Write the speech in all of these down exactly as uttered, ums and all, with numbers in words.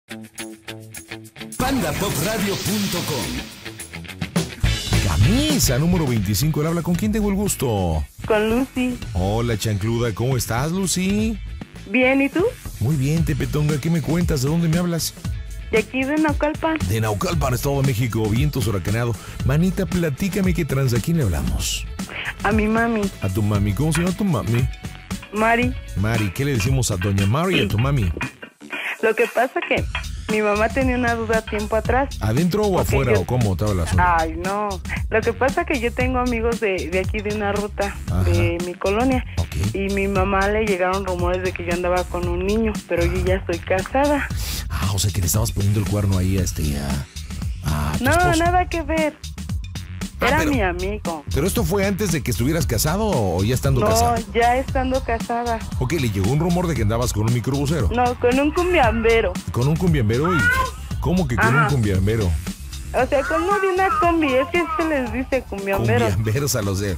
panda pop radio punto com. Camisa número veinticinco, ¿le habla? ¿Con quién tengo el gusto? Con Lucy. Hola, chancluda, ¿cómo estás, Lucy? Bien, ¿y tú? Muy bien, Tepetonga, ¿qué me cuentas? ¿De dónde me hablas? De aquí de Naucalpan. De Naucalpan, Estado de México, vientos huracanado. Manita, platícame qué trans, ¿a quién le hablamos? A mi mami. A tu mami, ¿cómo se llama tu mami? Mari. Mari, ¿qué le decimos a doña Mari y a tu mami? Lo que pasa que mi mamá tenía una duda tiempo atrás. ¿Adentro o afuera yo... o cómo estaba la zona? Ay, no. Lo que pasa que yo tengo amigos de, de aquí de una ruta, Ajá. de mi colonia. Okay. Y mi mamá le llegaron rumores de que yo andaba con un niño, pero yo ya estoy casada. Ah, o sea que le estabas poniendo el cuerno ahí a este, a, a tu No, esposo. nada que ver. Ah, Era pero- mi amigo. ¿Pero esto fue antes de que estuvieras casado o ya estando No, casado? ya estando casada. Ok, le llegó un rumor de que andabas con un microbusero. No, con un cumbiambero. ¿Con un cumbiambero? ¿Y cómo que con Ajá. un cumbiambero? O sea, como de una combi, es que se les dice cumbiambero. Cumbiamberos a los de...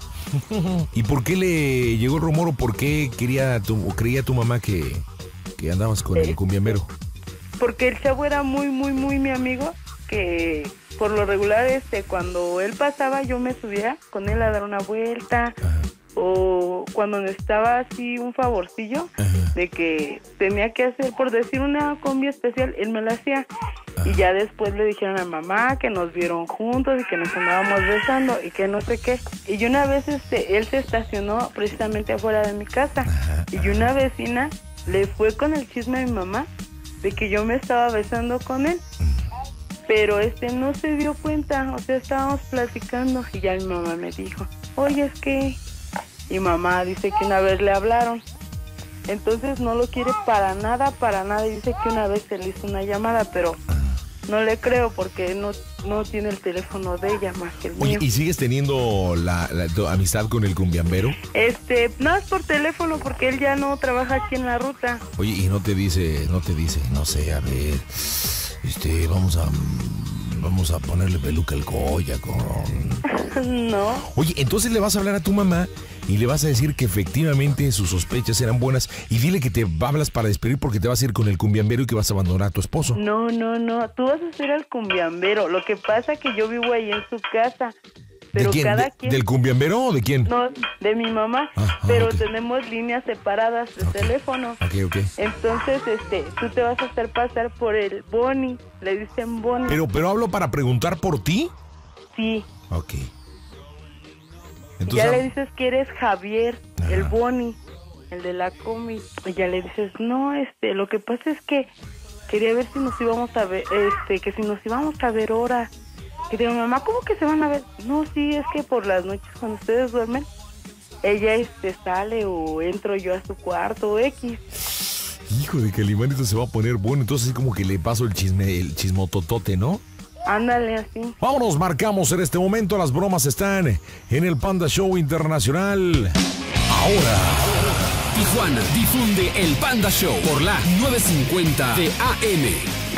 ¿Y por qué le llegó el rumor o por qué quería tu, o creía tu mamá que, que andabas con el Eh. cumbiambero? Porque el chavo era muy, muy, muy mi amigo, que por lo regular, este, cuando él pasaba, yo me subía con él a dar una vuelta, Ajá. o cuando necesitaba así un favorcillo, Ajá. de que tenía que hacer, por decir una combi especial, él me la hacía. Ajá. Y ya después le dijeron a mamá que nos vieron juntos y que nos andábamos besando y que no sé qué. Y una vez este, él se estacionó precisamente afuera de mi casa. Ajá. Y una vecina le fue con el chisme a mi mamá de que yo me estaba besando con él. Pero este no se dio cuenta, o sea, estábamos platicando y ya mi mamá me dijo, oye, es que... Y mamá dice que una vez le hablaron. Entonces no lo quiere para nada, para nada. Y dice que una vez se le hizo una llamada, pero no le creo porque no, no tiene el teléfono de ella más que el Oye, mío. ¿y sigues teniendo la, la- tu amistad con el cumbiambero? Este, no es por teléfono porque él ya no trabaja aquí en la ruta. Oye, y no te dice, no te dice, no sé, a ver, este, vamos a, vamos a ponerle peluca al Goya con... No, Oye, entonces le vas a hablar a tu mamá y le vas a decir que efectivamente sus sospechas eran buenas y dile que te hablas para despedir porque te vas a ir con el cumbiambero y que vas a abandonar a tu esposo. no, no, no. Tú vas a ser el cumbiambero. Lo que pasa que yo vivo ahí en su casa. Pero ¿De quién? cada ¿De- quien... ¿Del cumbiambero o de quién? No, de mi mamá. Ah, ah, pero ok. tenemos líneas separadas de Ok. teléfono. Ok, ok. Entonces, este, tú te vas a hacer pasar por el Bonnie. Le dicen Bonnie. Pero, pero hablo para preguntar por ti. Sí. Ok. Ya Entonces, le dices que eres Javier, Ajá. el Bonnie, el de la comi. Y ya le dices, no, este, lo que pasa es que quería ver si nos íbamos a ver, este, que si nos íbamos a ver ahora. Y digo, mamá, ¿cómo que se van a ver? No, sí, es que por las noches cuando ustedes duermen, ella este sale o entro yo a su cuarto o X. hijo de que el Ivanito se va a poner bueno, entonces así como que le paso el chisme, el chismototote, ¿no? Ándale así. Vámonos, marcamos en este momento, las bromas están en el Panda Show Internacional. Ahora. Tijuana difunde el Panda Show por la novecientos cincuenta de A M.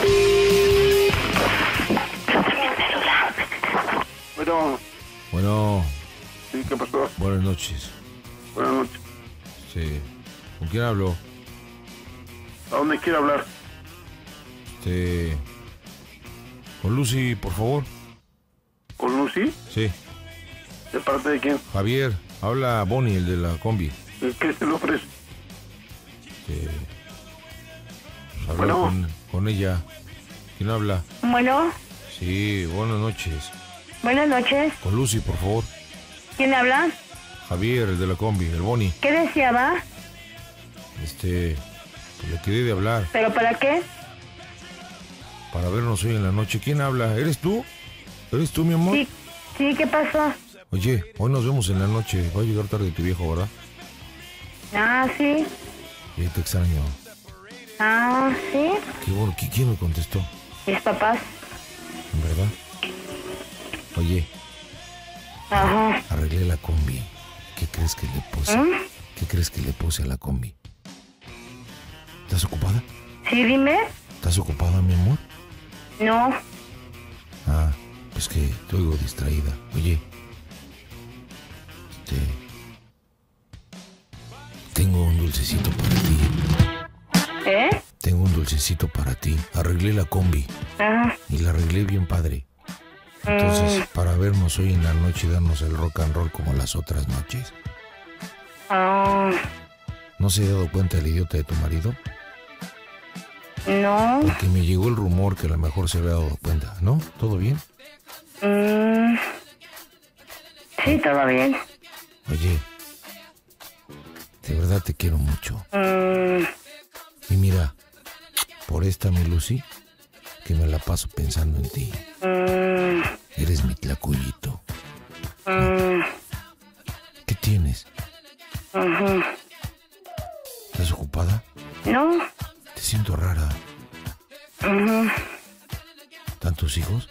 Bueno, Bueno, sí, ¿qué pasó? buenas noches. Buenas noches. Sí. ¿Con quién hablo? ¿A dónde quiere hablar? Este. Con Lucy, por favor. ¿Con Lucy? Sí. ¿De parte de quién? Javier, habla Bonnie, el de la combi. ¿Qué se le ofrece? Este. pues, hablar Bueno. con, con ella. ¿Quién habla? Bueno, Sí, buenas noches. buenas noches. Con Lucy, por favor. ¿Quién habla? Javier, el de la combi, el Bonnie. ¿Qué deseaba? Este. Pues le quedé de hablar ¿Pero para qué? para vernos hoy en la noche. ¿Quién habla? ¿Eres tú? ¿Eres tú, mi amor? Sí, sí, ¿qué pasó? Oye, hoy nos vemos en la noche. Va a llegar tarde tu viejo, ¿verdad? Ah, sí. Y te extraño. Ah, sí. Qué bueno. ¿qui- ¿Quién me contestó? Mis papás. ¿Verdad? Oye, Ajá. arreglé la combi. ¿Qué crees que le puse? ¿Mm? ¿Qué crees que le puse a la combi? ¿Estás ocupada? Sí, dime. ¿Estás ocupada, mi amor? No. Ah, pues que te oigo distraída. Oye, este... tengo un dulcecito para ti. ¿Eh? Tengo un dulcecito para ti. Arreglé la combi. Ajá. Y la arreglé bien padre. Entonces, para vernos hoy en la noche y darnos el rock and roll como las otras noches. Ah, ¿No se ha dado cuenta el idiota de tu marido? no. Porque me llegó el rumor que a lo mejor se había dado cuenta, ¿no? ¿Todo bien? Mm, sí, todo bien. Oye, de verdad te quiero mucho. Mm, Y mira, por esta mi Lucy, que me la paso pensando en ti. mm, Eres mi tlacuyito. mm, ¿Qué tienes? ujú. ¿Estás ocupada? No. Te siento rara. Ujú. ¿Tantos hijos?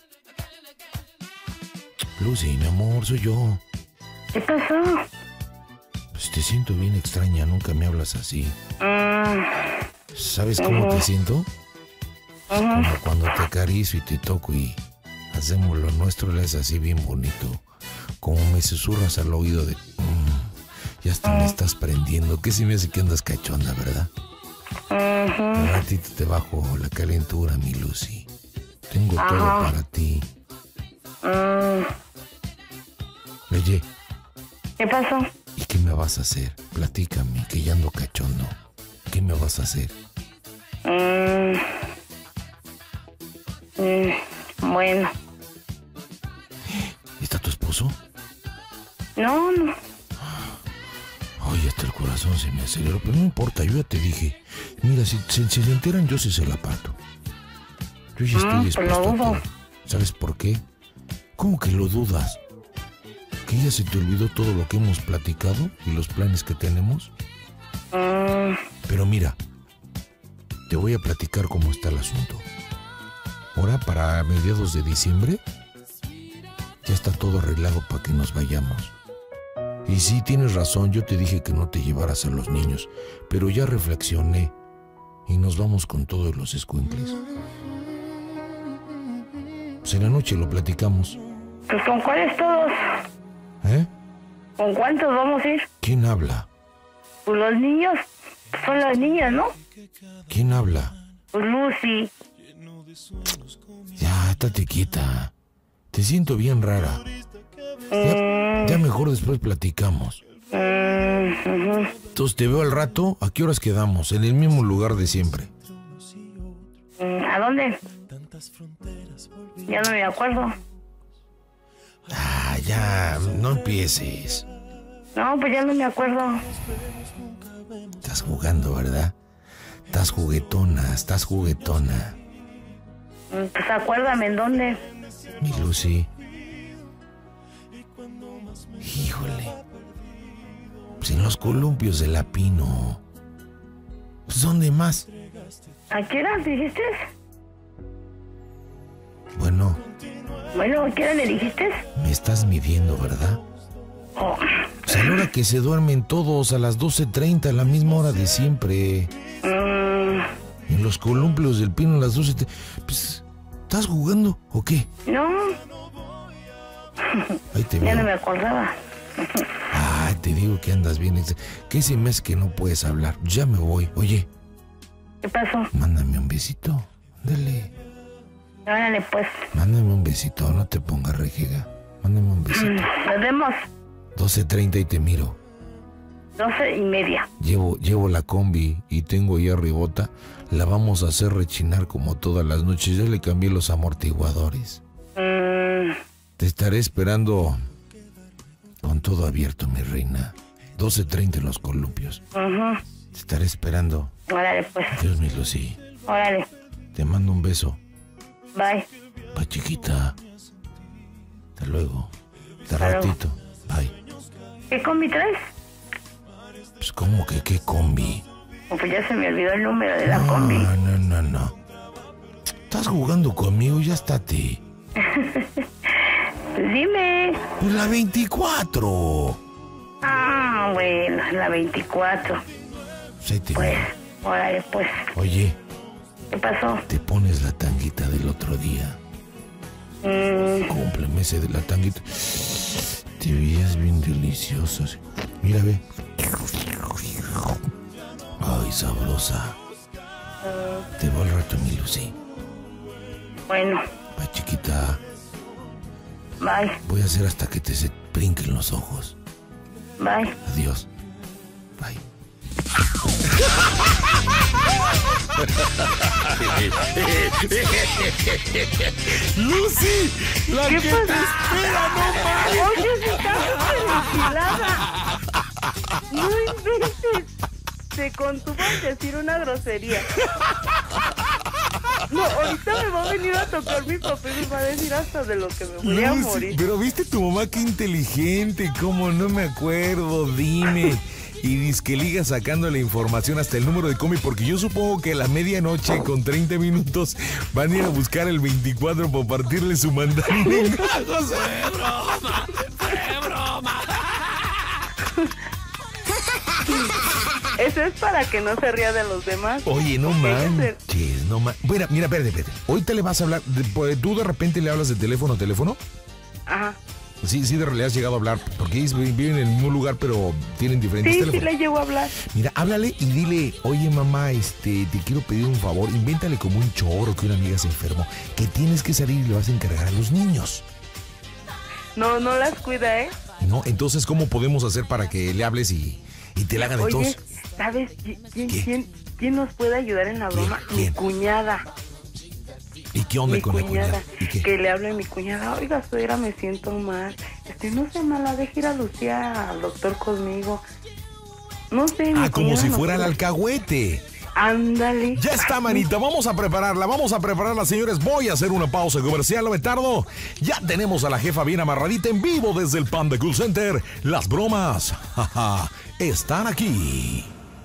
Lucy, mi amor, soy yo. ¿Qué pasó? Pues te siento bien extraña, nunca me hablas así. Mm, ¿Sabes cómo te siento? ujú. Como cuando te acaricio y te toco y hacemos lo nuestro, le es así bien bonito. Como me susurras al oído de... Mm, y hasta me estás prendiendo. ¿Qué se me hace que andas cachonda, verdad? Ujú. Un ratito te bajo la calentura, mi Lucy. Tengo todo Ajá. para ti. Mm, Oye, ¿qué pasó? ¿y qué me vas a hacer? Platícame, que ya ando cachondo. ¿Qué me vas a hacer? Mm, mm, bueno. ¿Está tu esposo? No, no. Ay, hasta el corazón se me aceleró, pero no importa, yo ya te dije. Mira, si, si, si se enteran, yo sí se la parto. Yo ya estoy Mm, dispuesto pues lo a dudo. todo. ¿Sabes por qué? ¿Cómo que lo dudas? ¿Que ya se te olvidó todo lo que hemos platicado y los planes que tenemos? Mm, Pero mira, te voy a platicar cómo está el asunto. Ahora, para mediados de diciembre, ya está todo arreglado para que nos vayamos. Y sí, tienes razón, yo te dije que no te llevaras a los niños, pero ya reflexioné y nos vamos con todos los escuincles. Pues en la noche lo platicamos. pues ¿con cuáles todos? ¿Eh? ¿Con cuántos vamos a ir? ¿Quién habla? Pues los niños. Son las niñas, ¿no? ¿Quién habla? Pues Lucy. Ya, estate quieta. Te siento bien rara. Ya, ya mejor después platicamos. Mm, ujú. Entonces te veo al rato. ¿A qué horas quedamos? En el mismo lugar de siempre. Mm, ¿a dónde? Ya no me acuerdo. Ah, ya, no empieces. No, pues ya no me acuerdo. Estás jugando, ¿verdad? Estás juguetona, estás juguetona. Mm, Pues acuérdame en dónde. Mi Lucy. Híjole. Pues en los columpios de la Pino. Pues ¿dónde más? ¿A qué hora dijiste? Bueno, Bueno, ¿a qué hora le dijiste? me estás midiendo, ¿verdad? Oh, Pues a la hora que se duermen todos, a las doce treinta, a la misma hora de siempre. mm, En los columpios del Pino a las doce treinta. Pues, ¿estás jugando o qué? no, Ahí te ya no me veo. acordaba. Ay, te digo que andas bien. ¿Qué se me hace que no puedes hablar? Ya me voy. Oye, ¿Qué pasó? mándame un besito. Dale. Órale, pues. Mándame un besito, no te pongas rejega. Mándame un besito. Mm, Nos vemos. doce treinta y te miro. Doce y media. Llevo, llevo la combi y tengo ya ribota. La vamos a hacer rechinar como todas las noches. Ya le cambié los amortiguadores. Mm, Te estaré esperando con todo abierto, mi reina. doce treinta en los columpios. ujú. Te estaré esperando. Órale, pues. Dios mío, Lucy. Órale. Te mando un beso. Bye. Pa' chiquita. Hasta luego. Hasta Hasta luego. ratito. Bye. ¿Qué combi traes? Pues ¿cómo que qué combi? Oh, pues ya se me olvidó el número de la No, combi. no, no, no. Estás jugando conmigo, ya estate. Pues dime. Pues la veinticuatro. Ah, bueno, la veinticuatro. Pues ahí te Pues, veo. órale, pues. Oye, ¿Qué pasó? te pones la tanguita del otro día. Mm, Cúmpleme ese de la tanguita. Te veías bien deliciosa. sí. Mira, ve. Ay, sabrosa. Te veo al rato, mi Lucy. Bueno, Ay, chiquita, bye, voy a hacer hasta que te se brinquen los ojos. bye. Adiós. Bye. Lucy, la ¿Qué que pasa? te espera, no mames. Oye, se está súper enchilada. No inventes. Se contuvo al decir una grosería. No, ahorita me va a venir a tocar mi papá y me va a decir hasta de lo que me voy a Lucy, morir. pero viste tu mamá qué inteligente, cómo no me acuerdo, dime. Y dice que liga sacando la información hasta el número de comi, porque yo supongo que a la medianoche con treinta minutos van a ir a buscar el veinticuatro para partirle su mandarín. ¡José, broma! ¡Qué broma! Eso es para que no se ría de los demás. Oye, no Déjese- manches, no manches. Bueno, mira, espérate, espérate. Ahorita le vas a hablar, de- pues, ¿tú de repente le hablas de teléfono a teléfono? Ajá. Sí, sí, de realidad has llegado a hablar, porque ellos viven en el mismo lugar, pero tienen diferentes Sí, sí teléfonos. le llego a hablar. Mira, háblale y dile, oye mamá, este, te quiero pedir un favor, invéntale como un choro que una amiga se enfermó, que tienes que salir y le vas a encargar a los niños. No, no las cuida, ¿eh? ¿No? Entonces, ¿cómo podemos hacer para que le hables y, y te la haga de Oye, tos? ¿sabes qui- quién, ¿Qué? quién, quién nos puede ayudar en la ¿Quién? broma? ¿Quién? Mi cuñada. ¿Y qué onda Mi con la cuñada. cuñada? ¿Y qué? Que le hable a mi cuñada. Oiga, suegra, me siento mal. Este, no sé, mala, deje ir a Lucía al doctor conmigo. No sé, mi Ah, como cuñada si no fuera el puede- alcahuete. Ándale. Ya está, manita, vamos a prepararla, vamos a prepararla, señores. Voy a hacer una pausa comercial, no me tardo. Ya tenemos a la jefa bien amarradita en vivo desde el Panda Cool Center. Las bromas, jaja, están aquí.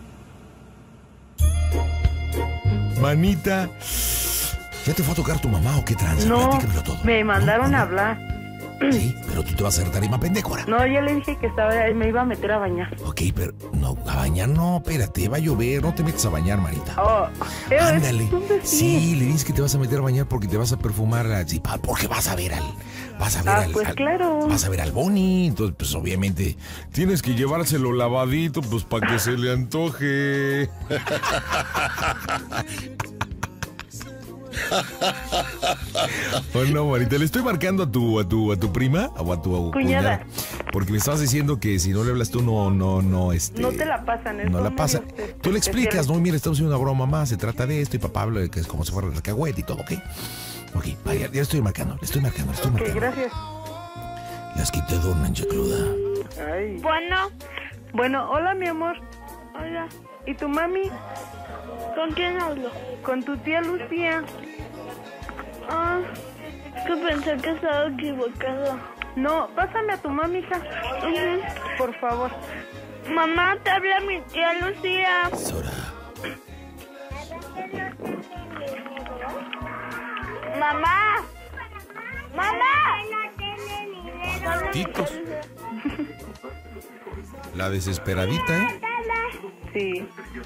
Manita, ¿ya te fue a tocar tu mamá o qué tranza? No, Platícamelo todo. me mandaron ¿No? a ¿No? hablar. Sí, pero tú te vas a hacer tarima pendejora. No, ya le dije que estaba, me iba a meter a bañar. Ok, pero no, a bañar no, espérate, va a llover, no te metas a bañar, manita. Oh, eh, Ándale. ¿dónde Sí, le dices que te vas a meter a bañar porque te vas a perfumar la sí, pa- porque vas a ver al vas a ver Ah, al, pues al- claro. vas a ver al Boni, entonces pues obviamente tienes que llevárselo lavadito pues para que se le antoje. Oh, no, manita, le estoy marcando a tu a tu a tu prima o a tu Cuñada. cuñada, porque me estabas diciendo que si no le hablas tú no no no este No te la pasan, es no la todo pasa. medio, este, Tú le explicas, especial. no, mira, estamos haciendo una broma más, se trata de esto y papá habla de que es como si fuera el cacahuete y todo, ¿ok? Ok, vaya, ya estoy marcando, le estoy marcando, le estoy Ok, marcando. gracias. Las que te adornan, chacluda. Ay. Bueno, Bueno, hola, mi amor. hola, ¿Y tu mami? ¿con quién hablo? Con tu tía Lucía. Ah, es que pensé que estaba equivocado. No, pásame a tu mami, hija. Ujú. Por favor. Mamá, te habla mi tía Lucía. Sora. Mamá, mamá. Titos. La desesperadita, ¿eh? Sí.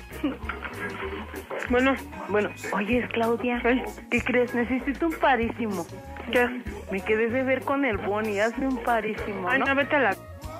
Bueno, bueno. Oye, es Claudia. ¿Qué crees? Necesito un parísimo. ¿Qué? Me quedé de ver con el Boni. Hazme un parísimo, Ay, ¿no? no, vete a la...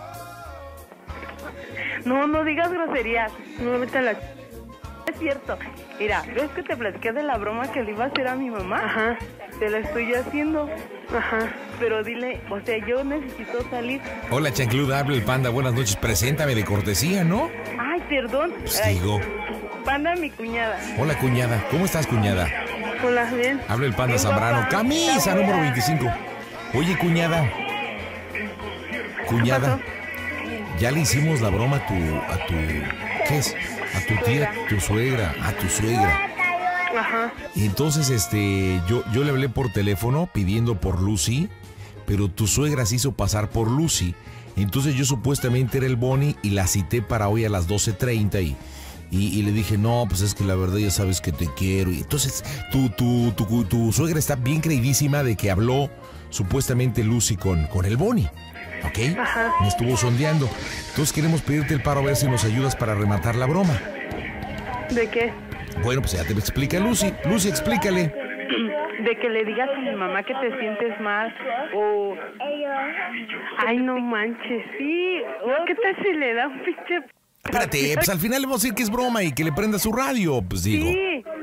No, no digas groserías. No, vete a la... Es cierto. Mira, ¿ves que te platiqué de la broma que le iba a hacer a mi mamá? Ajá. Te la estoy haciendo. Ajá. Pero dile, o sea, yo necesito salir. Hola, chancluda, habla el Panda, buenas noches, preséntame de cortesía, ¿no? Ay, perdón. Pues Ay, digo. Panda, mi cuñada. Hola, cuñada, ¿cómo estás, cuñada? Hola, bien. Habla el Panda Bien, Zambrano, papá. camisa número veinticinco. Oye, cuñada. Cuñada. Ya le hicimos la broma a tu, a tu, ¿qué es? A tu tía, tu suegra, a tu suegra. Ajá. Y entonces, este, yo, yo le hablé por teléfono pidiendo por Lucy, pero tu suegra se hizo pasar por Lucy. Entonces yo supuestamente era el Boni y la cité para hoy a las doce treinta y, y, y le dije, no, pues es que la verdad ya sabes que te quiero. Y entonces tu, tu, tu, tu suegra está bien creidísima de que habló supuestamente Lucy con, con el Boni. ¿Ok? Ajá. Me estuvo sondeando. Entonces queremos pedirte el paro a ver si nos ayudas para rematar la broma. ¿De qué? Bueno, pues ya te explica Lucy. Lucy, explícale. De que le digas a mi mamá que te sientes mal o... Ay, no manches, sí. O ¿qué tal si le da un pinche... Espérate, pues al final le vamos a decir que es broma y que le prenda su radio, pues digo. Sí,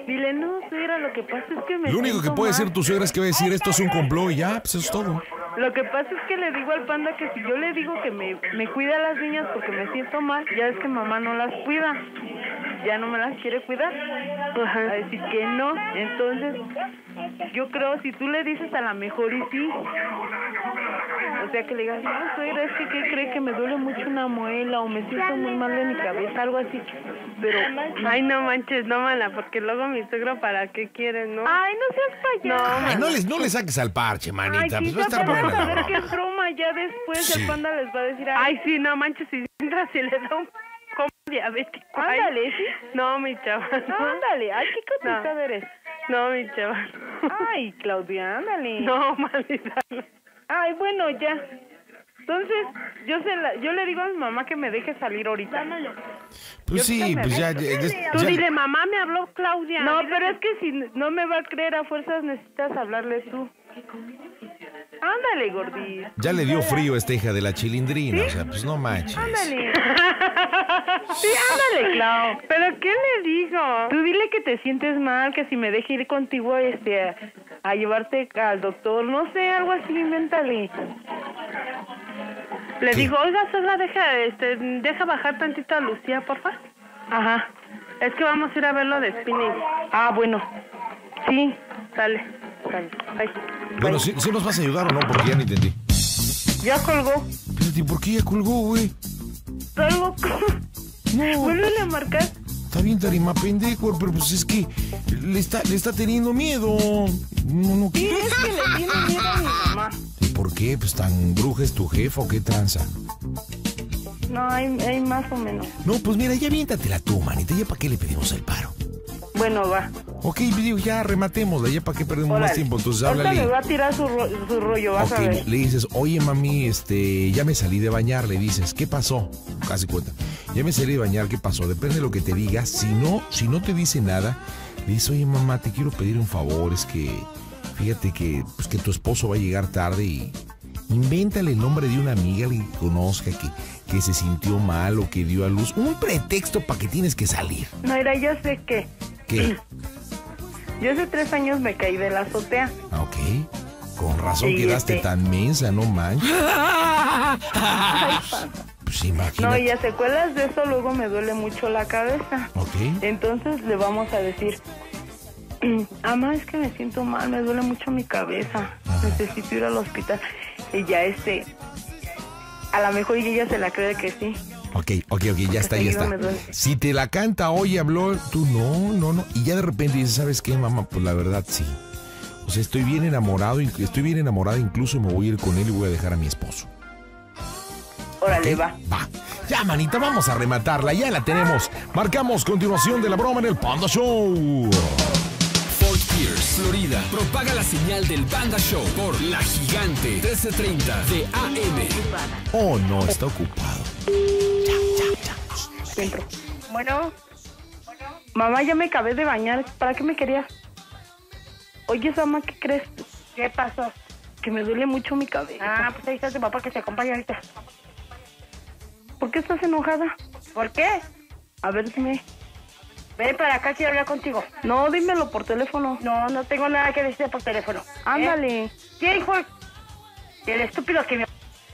Dile, no, suegra, lo que pasa es que me Lo único que siento puede mal. decir tu suegra es que va a decir esto es un complot y ya, pues eso es todo. Lo que pasa es que le digo al panda que si yo le digo que me, me cuida a las niñas porque me siento mal, ya es que mamá no las cuida. Ya no me las quiere cuidar. Ajá. A decir que no. Entonces, yo creo si tú le dices a la mejor y sí. O sea, que le digas, no, suegra, es que ¿qué cree? Que me duele mucho una muela o me siento muy mal de mi cabeza, algo así. Pero, ay, no manches, no, mala, porque luego mi suegro, ¿para qué quiere, no? Ay, no seas payaso. Ay, no les, no le saques al parche, manita. Ay, Pues va a estar vamos buena a la ver qué broma. broma, ya después Sí. el panda les va a decir, ay, sí, no manches, si entra, si le da un como diabético. Ándale, sí. No, mi chava. No, ándale, ay, qué contestada no. eres. No, mi chava. Ay, Claudia, ándale. No, maldita. Ay, bueno, ya. Entonces, yo se la, yo le digo a mi mamá que me deje salir ahorita. Pues sí, pues ya, ya, ya- Tú ya- dile, mamá, me habló Claudia. No, pero es que si no me va a creer a fuerzas, necesitas hablarle tú. Ándale, gordita. ya le dio frío a esta hija de la chilindrina, o sea, pues no manches. Ándale. Sí, ándale, Clau. ¿Pero qué le digo? Tú dile que te sientes mal, que si me deje ir contigo este, a, a llevarte al doctor, no sé, algo así, invéntale. Le ¿Qué? digo, oiga, Sola, deja, este, deja bajar tantito a Lucía, porfa. Ajá. Es que vamos a ir a ver lo de spinning. Ah, bueno. Sí, dale. Dale. Bye. Bueno, ¿sí, sí nos vas a ayudar o no? Porque ya no entendí. Ya colgó. Espérate, ¿por qué ya colgó, güey? Está loco. No, Vuélvele a marcar. está bien tarima pendejo, pero pues es que le está, le está teniendo miedo. No, no, Sí, ¿qué? es que le tiene miedo a mi mamá. ¿Por qué? Pues tan bruja es tu jefa o qué tranza. No, hay, hay más o menos. No, pues mira, ya aviéntatela tú, manita, ya para qué le pedimos el paro. Bueno, va. Ok, digo, ya rematémosla, ya para qué perdemos Órale. más tiempo, entonces Ahorita háblale. me va a tirar su, ro su rollo, vas Ok, a ver. le dices, oye mami, este, ya me salí de bañar, le dices, ¿qué pasó? Casi cuenta. Ya me salí de bañar, ¿qué pasó? Depende de lo que te diga. Si no, si no te dice nada, le dices, oye mamá, te quiero pedir un favor, es que fíjate que, pues, que tu esposo va a llegar tarde y invéntale el nombre de una amiga que conozca, que, que se sintió mal o que dio a luz. Un pretexto para que tienes que salir. No, mira, yo sé que... ¿Qué? Yo hace tres años me caí de la azotea. Ah, ok. Con razón Y quedaste este- tan mensa, no manches. Ay, pasa. Pues No, imagínate. y a secuelas de eso luego me duele mucho la cabeza. Ok. Entonces le vamos a decir, mamá, es que me siento mal, me duele mucho mi cabeza. Ajá. Necesito ir al hospital. Y ya este, a lo mejor y ella se la cree que sí. Ok, ok, ok, ya está, ya seguido está. me duele. Si te la canta, hoy habló, tú no, no, no. Y ya de repente dices, ¿sabes qué, mamá? Pues la verdad sí. O sea, estoy bien enamorado, inc- estoy bien enamorada, incluso me voy a ir con él y voy a dejar a mi esposo. Órale, ¿Ok? va. Va. Ya, manita, vamos a rematarla, ya la tenemos. Marcamos continuación de la broma en el Panda Show. Fort Pierce, Florida. Propaga la señal del Panda Show por La Gigante trece treinta de A M. Oh, no, está ocupado. Dentro. Bueno. Mamá, ya me acabé de bañar. ¿Para qué me querías? Oye, mamá, ¿qué crees? ¿Qué pasó? Que me duele mucho mi cabeza. Ah, pues ahí está tu papá que te acompaña ahorita. ¿Por qué estás enojada? ¿Por qué? A ver, dime. Ven para acá, quiero hablar contigo. No, dímelo por teléfono. No, no tengo nada que decir por teléfono. Ándale. ¿Eh? ¿Quién fue? El estúpido que me...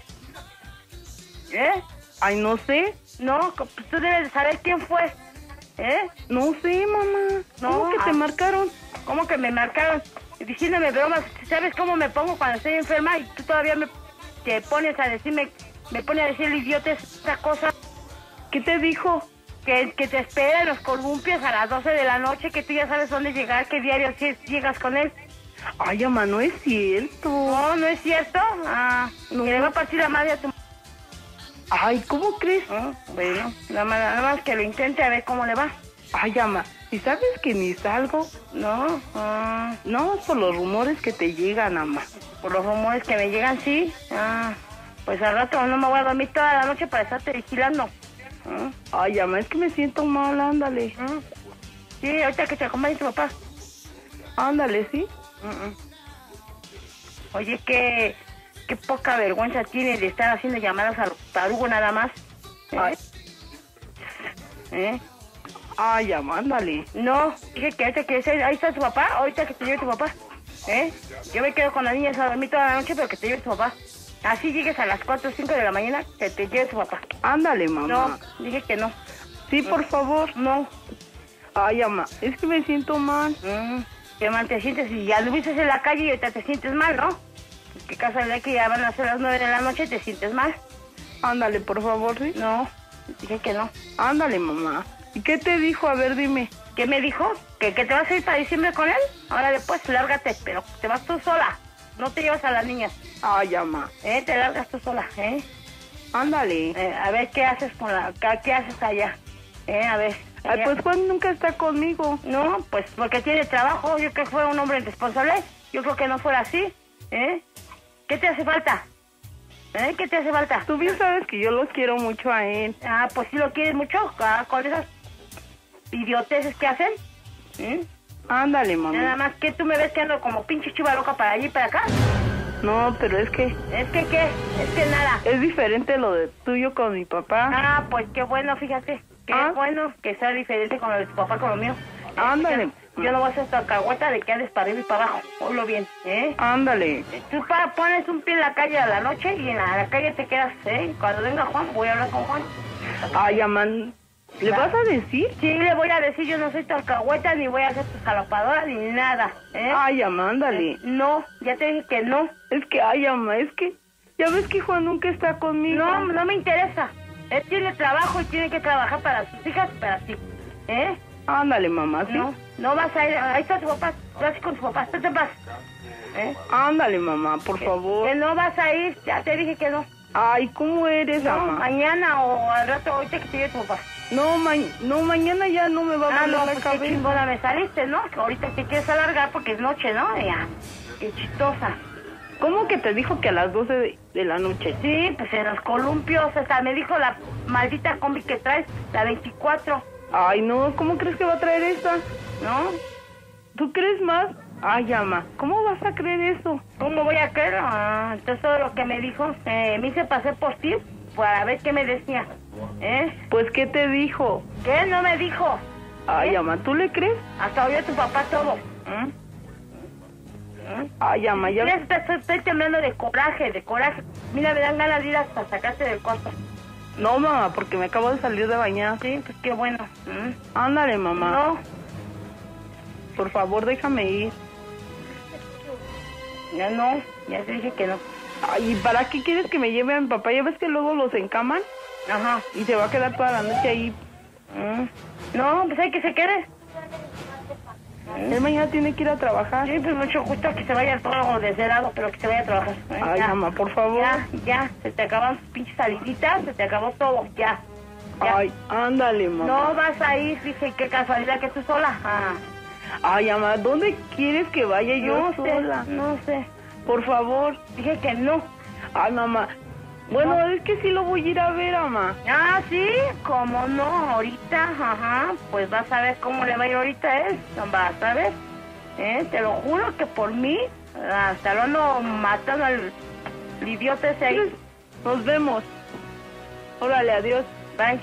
¿Eh? Ay, no sé. No, pues tú debes de saber quién fue. ¿Eh? No sé, mamá. No, ¿cómo que te ah. marcaron? ¿Cómo que me marcaron? Diciéndome bromas. ¿Sabes cómo me pongo cuando estoy enferma? Y tú todavía me te pones a decirme, me pones a decir idiotes esa cosa. ¿Qué te dijo? Que, que te espera en los columpios a las doce de la noche, que tú ya sabes dónde llegar, qué diario si llegas con él. Ay, mamá, no es cierto. No, no es cierto. Ah, no. Que le va a partir la madre a tu... Ay, ¿cómo crees? Ah, bueno, nada más, nada más que lo intente a ver cómo le va. Ay, mamá, ¿y sabes que ni salgo? No, ah, no, por los rumores que te llegan, mamá. Por los rumores que me llegan, sí. Ah, pues al rato no me voy a dormir toda la noche para estarte vigilando. ¿Ah? Ay, mamá, es que me siento mal, ándale. ¿Ah? Sí, ahorita que te acompañe tu papá. Ándale, ¿sí? Uh-uh. Oye, qué, qué poca vergüenza tiene de estar haciendo llamadas al tarugo nada más. ¿Eh? Ay. ¿Eh? Ay, ya, mándale. No, dije que ahorita que ahí está tu papá, ahorita que te lleve tu papá. ¿Eh? Yo me quedo con las niñas a dormir toda la noche, pero que te lleve tu papá. Así llegues a las cuatro o cinco de la mañana, que te lleve tu papá. Ándale, mamá. No, dije que no. Sí, por favor. No. Ay, mamá, es que me siento mal. Mm, ¿Qué mal te sientes? Si ya anduviste en la calle y ahorita te sientes mal, ¿no? ¿Qué casualidad que ya van a ser las nueve de la noche y te sientes mal? Ándale, por favor, ¿sí? No, dije que no. Ándale, mamá. ¿Y qué te dijo? A ver, dime. ¿Qué me dijo? ¿Que, que te vas a ir para diciembre con él? Ahora después, lárgate, pero te vas tú sola. No te llevas a las niñas. Ay, mamá. ¿Eh? Te largas tú sola, ¿eh? Ándale. Eh, a ver, ¿qué haces con la... ¿Qué, qué haces allá? ¿Eh? A ver. Ay, allá. pues Juan nunca está conmigo. No, pues porque tiene trabajo. Yo creo que fue un hombre irresponsable. Yo creo que no fuera así. ¿Eh? ¿Qué te hace falta? ¿Eh? ¿Qué te hace falta? Tú bien sabes que yo los quiero mucho a él. Ah, pues sí lo quieres mucho. Ah, con esas idioteces que hacen. ¿Eh? Ándale, mamá. Nada más que tú me ves que ando como pinche chiva loca para allí y para acá. No, pero es que Es que, ¿qué? Es que nada. es diferente lo de tuyo con mi papá. Ah, pues qué bueno, fíjate. Qué Ah. bueno que sea diferente con lo de tu papá con lo mío. Ándale. Yo, yo no voy a hacer esta cagüeta de que andes para arriba y para abajo. Oílo bien, ¿eh? Ándale. Tú pa, pones un pie en la calle a la noche y en la, la calle te quedas, ¿eh? Cuando venga Juan, voy a hablar con Juan. Ay, mamá. ¿Le vas a decir? Sí, le voy a decir, yo no soy tu alcahueta, ni voy a ser tu jalapadora, ni nada, ¿eh? Ay, mamá, ándale. No, ya te dije que no. Es que, ay, mamá, es que ya ves que Juan nunca está conmigo. No, no me interesa. Él tiene trabajo y tiene que trabajar para sus hijas, para ti, ¿eh? Ándale, mamá, ¿sí? No, no vas a ir, ahí está tu papá, vas con tu papá, estate en paz, ¿eh? Ándale, mamá, por favor. Que no vas a ir, ya te dije que no. Ay, ¿cómo eres, No, mamá? mañana o al rato, ahorita que te lleve tu papá. No, ma no, mañana ya no me va a Ah, doler no, la pues qué cabeza. chingona me saliste, ¿no? Que ahorita te quieres alargar porque es noche, ¿no? Ya, qué chistosa. ¿Cómo que te dijo que a las doce de, de la noche? Sí, pues en los columpios, o sea, me dijo la maldita combi que traes, la veinticuatro, Ay, no, ¿cómo crees que va a traer esta? ¿no? ¿Tú crees más? Ay, mamá, ¿cómo vas a creer eso? ¿Cómo voy a creer? Ah, entonces todo lo que me dijo, eh, me hice pasar por ti para ver qué me decía, ¿eh? Pues, ¿qué te dijo? ¿Qué? No me dijo. Ay, ¿Eh? mamá, ¿tú le crees? Hasta oyó tu papá todo. ¿Eh? ¿Eh? Ay, mamá, ya... Mira, estoy, estoy temblando de coraje, de coraje. Mira, me dan ganas de ir hasta sacarte del cuarto. No, mamá, porque me acabo de salir de bañar. Sí, pues qué bueno. ¿Eh? Ándale, mamá. No, Por favor, déjame ir. ya no, ya te dije que no. Ay, ¿y para qué quieres que me lleve a mi papá? ¿Ya ves que luego los encaman? Ajá. Y se va a quedar toda la noche ahí. ¿Mm? No, pues hay que se quede. Él mañana tiene que ir a trabajar. Sí, pues mucho gusto que se vaya todo desde lado, pero que se vaya a trabajar. ¿Eh? Ay, Ya. mamá, por favor. Ya, ya, se te acaban tus pinches saliditas, se te acabó todo, ya. ya. Ay, ándale, mamá. No vas a ir, dije, qué casualidad que tú sola. Ah. Ay, mamá, ¿dónde quieres que vaya yo No sola? sé, no sé. Por favor. Dije que no. Ay, mamá. Bueno, No. es que sí lo voy a ir a ver, mamá. Ah, sí, cómo no, ahorita, ajá, pues vas a ver cómo le va a ir ahorita a él, vas a ver, ¿eh? Te lo juro que por mí, hasta lo ando matando al al idiota ese ahí. Nos vemos. Órale, adiós. Bye.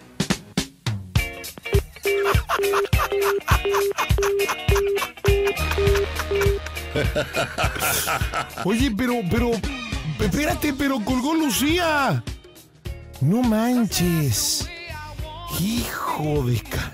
Oye, pero, pero, espérate, pero colgó Lucía. No manches. Hijo de... ca-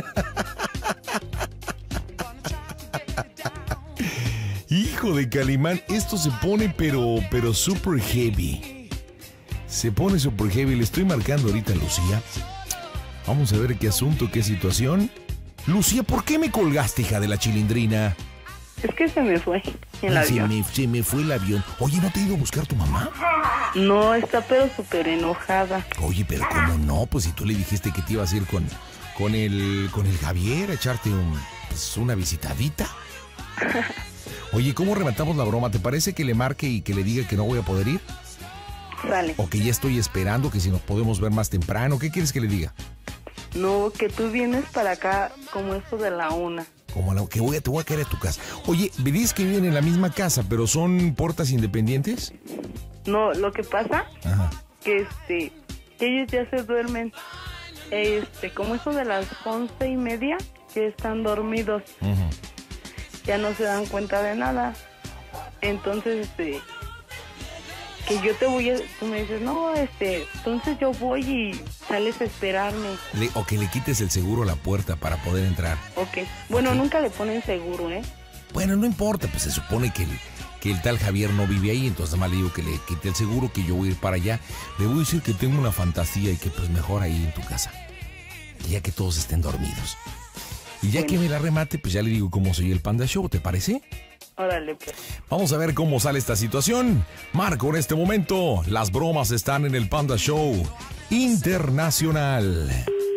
Hijo de Calimán, esto se pone pero, pero super heavy. Se pone super heavy, le estoy marcando ahorita a Lucía. Vamos a ver qué asunto, qué situación. Lucía, ¿por qué me colgaste, hija de la chilindrina? Es que se me fue el Ay, se, avión. me, se me fue el avión. Oye, ¿no te ha ido a buscar tu mamá? No, está pero súper enojada. Oye, pero ¿cómo no? Pues si tú le dijiste que te ibas a ir con, con, el, con el Javier a echarte un, pues, una visitadita. Oye, ¿cómo rematamos la broma? ¿Te parece que le marque y que le diga que no voy a poder ir? Dale. ¿O que ya estoy esperando, que si nos podemos ver más temprano? ¿Qué quieres que le diga? No, que tú vienes para acá como eso de la una. Como la que voy a, te voy a caer a tu casa. Oye, me dices que viven en la misma casa, pero ¿son puertas independientes? No, lo que pasa Ajá. que este, que ellos ya se duermen este, como eso de las once y media, que están dormidos. Uh-huh. Ya no se dan cuenta de nada. Entonces, este, que yo te voy a, tú me dices, no, este, entonces yo voy y sales a esperarme. Le, o que le quites el seguro a la puerta para poder entrar. Ok. Bueno, okay. Nunca le ponen seguro, ¿eh? Bueno, no importa, pues se supone que el, que el tal Javier no vive ahí, entonces nada más le digo que le quite el seguro, que yo voy a ir para allá. Le voy a decir que tengo una fantasía y que pues mejor ahí en tu casa. Ya que todos estén dormidos. Y ya bueno. que me la remate, pues ya le digo cómo soy el Panda Show, ¿te parece? Órale, pues. Vamos a ver cómo sale esta situación. Marco, en este momento, las bromas están en el Panda Show Internacional.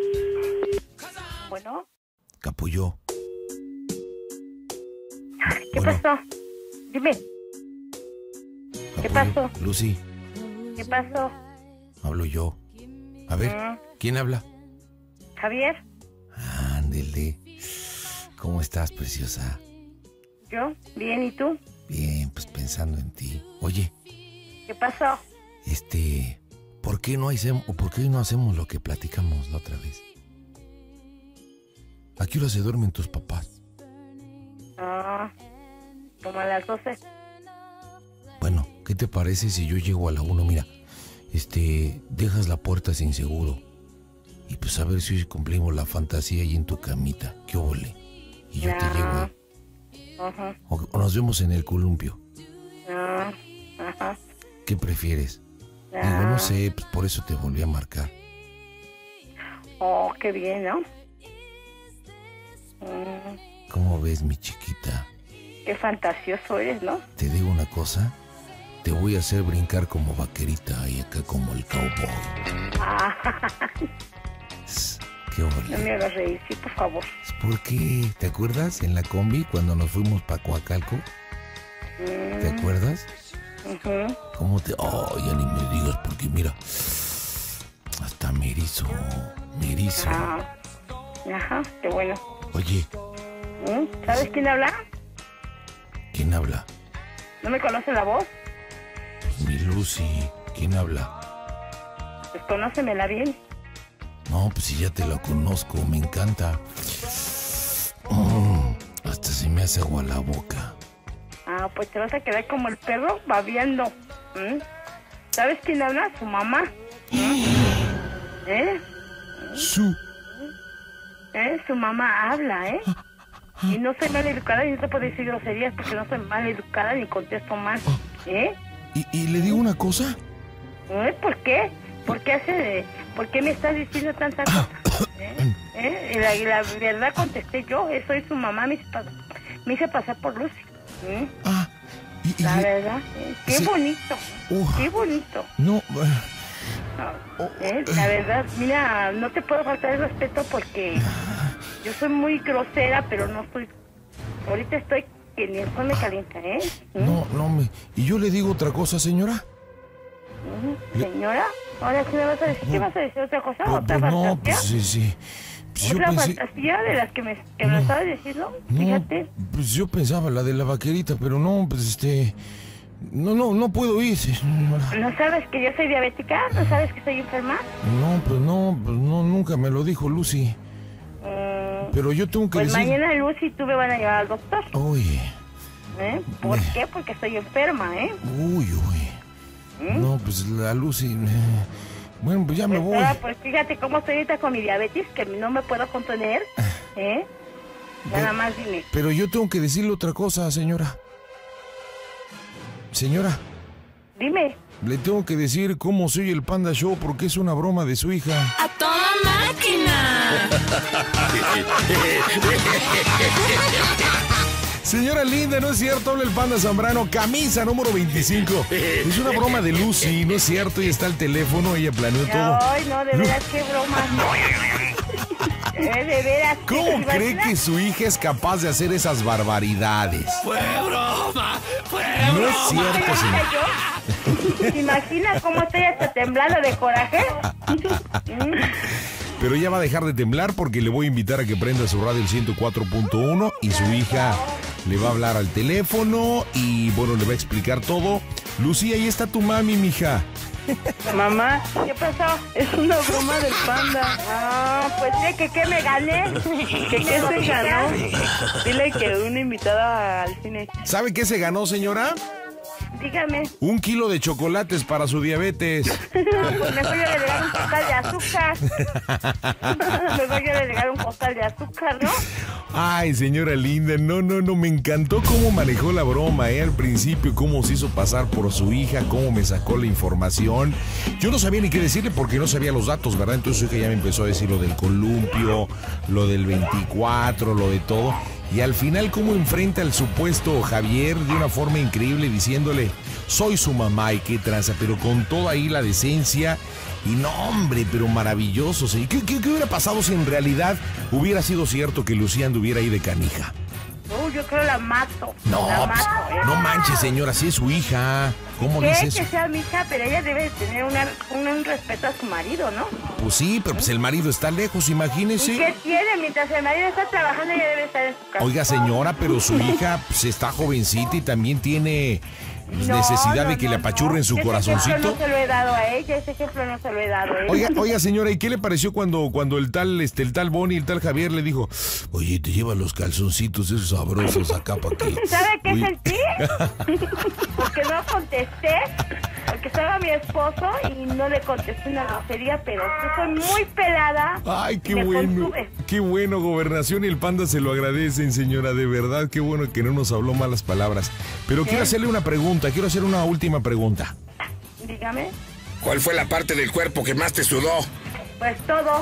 Bueno. Capullo. ¿Qué bueno. pasó? Dime. Capullo. ¿Qué pasó? Lucy. ¿Qué pasó? Hablo yo. A ver, ¿Mm? ¿quién habla? Javier. Ándele. ¿Cómo estás, preciosa? ¿Yo? Bien, ¿y tú? Bien, pues pensando en ti. Oye. ¿Qué pasó? Este, ¿por qué no hacemos, por qué no hacemos lo que platicamos la otra vez? ¿A qué hora se duermen tus papás? Ah, como a las doce. Bueno, ¿qué te parece si yo llego a la una? Mira, este, dejas la puerta sin seguro. Y pues a ver si hoy cumplimos la fantasía ahí en tu camita. ¿Qué ole? Y yo no. te llevo ahí. Ajá. O, o nos vemos en el columpio. No. Ajá. ¿Qué prefieres? No. Digo, no sé, pues por eso te volví a marcar. Oh, qué bien, ¿no? Mm. ¿Cómo ves, mi chiquita? Qué fantasioso eres, ¿no? Te digo una cosa. Te voy a hacer brincar como vaquerita y acá como el cowboy. Ah. ¿Qué ole? No me hagas reír, sí, por favor. ¿Por qué? ¿Te acuerdas en la combi cuando nos fuimos para Coacalco? Mm. ¿Te acuerdas? Uh-huh. ¿Cómo te...? Oh, ya ni me digas porque mira... Hasta me erizo, me erizo. Ah. Ajá, qué bueno. Oye. ¿Mm? ¿Sabes quién habla? ¿Quién habla? ¿No me conoce la voz? Pues mi Lucy. ¿Quién habla? Pues conócemela bien. No, pues si ya te la conozco, me encanta. Mm, hasta se me hace agua la boca. Ah, pues te vas a quedar como el perro babeando. ¿Mm? ¿Sabes quién habla? Su mamá. ¿Mm? ¿Eh? Su. ¿Eh? Su mamá habla, ¿eh? Y no soy mal educada y no te puedo decir groserías porque no soy mal educada ni contesto mal. ¿Eh? ¿Y, y le digo una cosa? ¿Eh? ¿Por qué? ¿Por qué hace, por qué me estás diciendo tantas cosas? ¿Eh? ¿Eh? Y la, y la verdad contesté yo, eh, soy su mamá, me hice, pas me hice pasar por Lucy. ¿Eh? Ah, y, y la le... verdad, ¿eh? Qué sí. bonito, uh, qué bonito. No, no ¿eh? La verdad, mira, no te puedo faltar el respeto porque yo soy muy grosera, pero no soy, ahorita estoy que ni el sol me calienta, ¿eh? ¿Mm? No, no me... ¿Y yo le digo otra cosa, señora? ¿Señora? ¿Ahora sí me vas a decir? ¿Qué vas a decir? ¿Otra cosa? Pues, ¿Otra pues, fantasía? no, pues sí, sí. Pues ¿Otra pensé... fantasía de las que me, que no, me estabas diciendo? No, fíjate. Pues yo pensaba la de la vaquerita, pero no, pues este... No, no, no puedo ir, señora. ¿No sabes que yo soy diabética? ¿No sabes que soy enferma? No, pues no, pues no, nunca me lo dijo Lucy. Mm, pero yo tengo que pues decir... mañana Lucy y tú me van a llevar al doctor. Oye. ¿Eh? ¿Por me... qué? Porque estoy enferma, ¿eh? Uy, uy. ¿Mm? No, pues la Lucy... Bueno, pues ya me pues, voy. Ah, pues fíjate cómo estoy ahorita con mi diabetes, que no me puedo contener, ¿eh? Ya nada más dime. Pero yo tengo que decirle otra cosa, señora. Señora. Dime. Le tengo que decir cómo soy el Panda Show porque es una broma de su hija. ¡A toda máquina! Señora linda, no es cierto, habla el Panda Zambrano, camisa número veinticinco. Es una broma de Lucy, no es cierto, ahí está el teléfono, ella planeó todo. Ay, no, de veras, qué broma. Eh, de veras. ¿Cómo cree que su hija es capaz de hacer esas barbaridades? ¡Fue broma! ¡Fue broma! No es cierto, señor. ¿Te imaginas cómo estoy hasta temblando de coraje? Pero ella va a dejar de temblar porque le voy a invitar a que prenda su radio el ciento cuatro punto uno y su hija le va a hablar al teléfono y bueno, le va a explicar todo. Lucía, ahí está tu mami, mija. Mamá, ¿Qué pasó? es una broma del panda. Ah, pues sé que qué me gané. ¿Qué, qué se ganó? Dile que una invitada al cine. ¿Sabe qué se ganó, señora? Dígame. Un kilo de chocolates para su diabetes. Pues mejor yo le regalo un costal de azúcar. Mejor yo le regalo un costal de azúcar, ¿no? Ay, señora linda, no, no, no, me encantó cómo manejó la broma, ¿eh? Al principio, cómo se hizo pasar por su hija, cómo me sacó la información. Yo no sabía ni qué decirle porque no sabía los datos, ¿verdad? Entonces su hija ya me empezó a decir lo del columpio, lo del veinticuatro, lo de todo. Y al final, cómo enfrenta al supuesto Javier de una forma increíble, diciéndole, soy su mamá y qué tranza, pero con toda ahí la decencia. Y no, hombre, pero maravilloso. ¿Sí? ¿Qué, qué, ¿Qué hubiera pasado si en realidad hubiera sido cierto que Lucía anduviera ahí de canija? No, yo creo la mato. No, la pues, mato, ¿eh? no manches, señora, sí es su hija. ¿Cómo ¿Qué? dices Que eso? sea mi hija, pero ella debe tener una, un, un respeto a su marido, ¿no? Pues sí, pero pues el marido está lejos, ¿Y imagínese. qué tiene? Mientras el marido está trabajando, ella debe estar en su casa. Oiga, señora, pero su hija pues, está jovencita y también tiene pues, No, necesidad no, de que no, le apachurren no. su Ese corazoncito. ejemplo no se lo he dado a ella, ese ejemplo no se lo he dado a ella. Oiga, oiga, señora, ¿y qué le pareció cuando, cuando el tal, este, el tal Bonnie, el tal Javier le dijo, oye, te lleva los calzoncitos esos sabrosos acá para que... ¿Sabe qué Uy. sentí? Porque no contesté, porque estaba mi esposo y no le contesté una grosería, pero yo soy muy pelada. Ay, qué me bueno, contuve. qué bueno, Gobernación y el Panda se lo agradecen, señora, de verdad, qué bueno que no nos habló malas palabras. Pero quiero hacerle una pregunta, quiero hacer una última pregunta. Dígame. ¿Cuál fue la parte del cuerpo que más te sudó? Pues todo.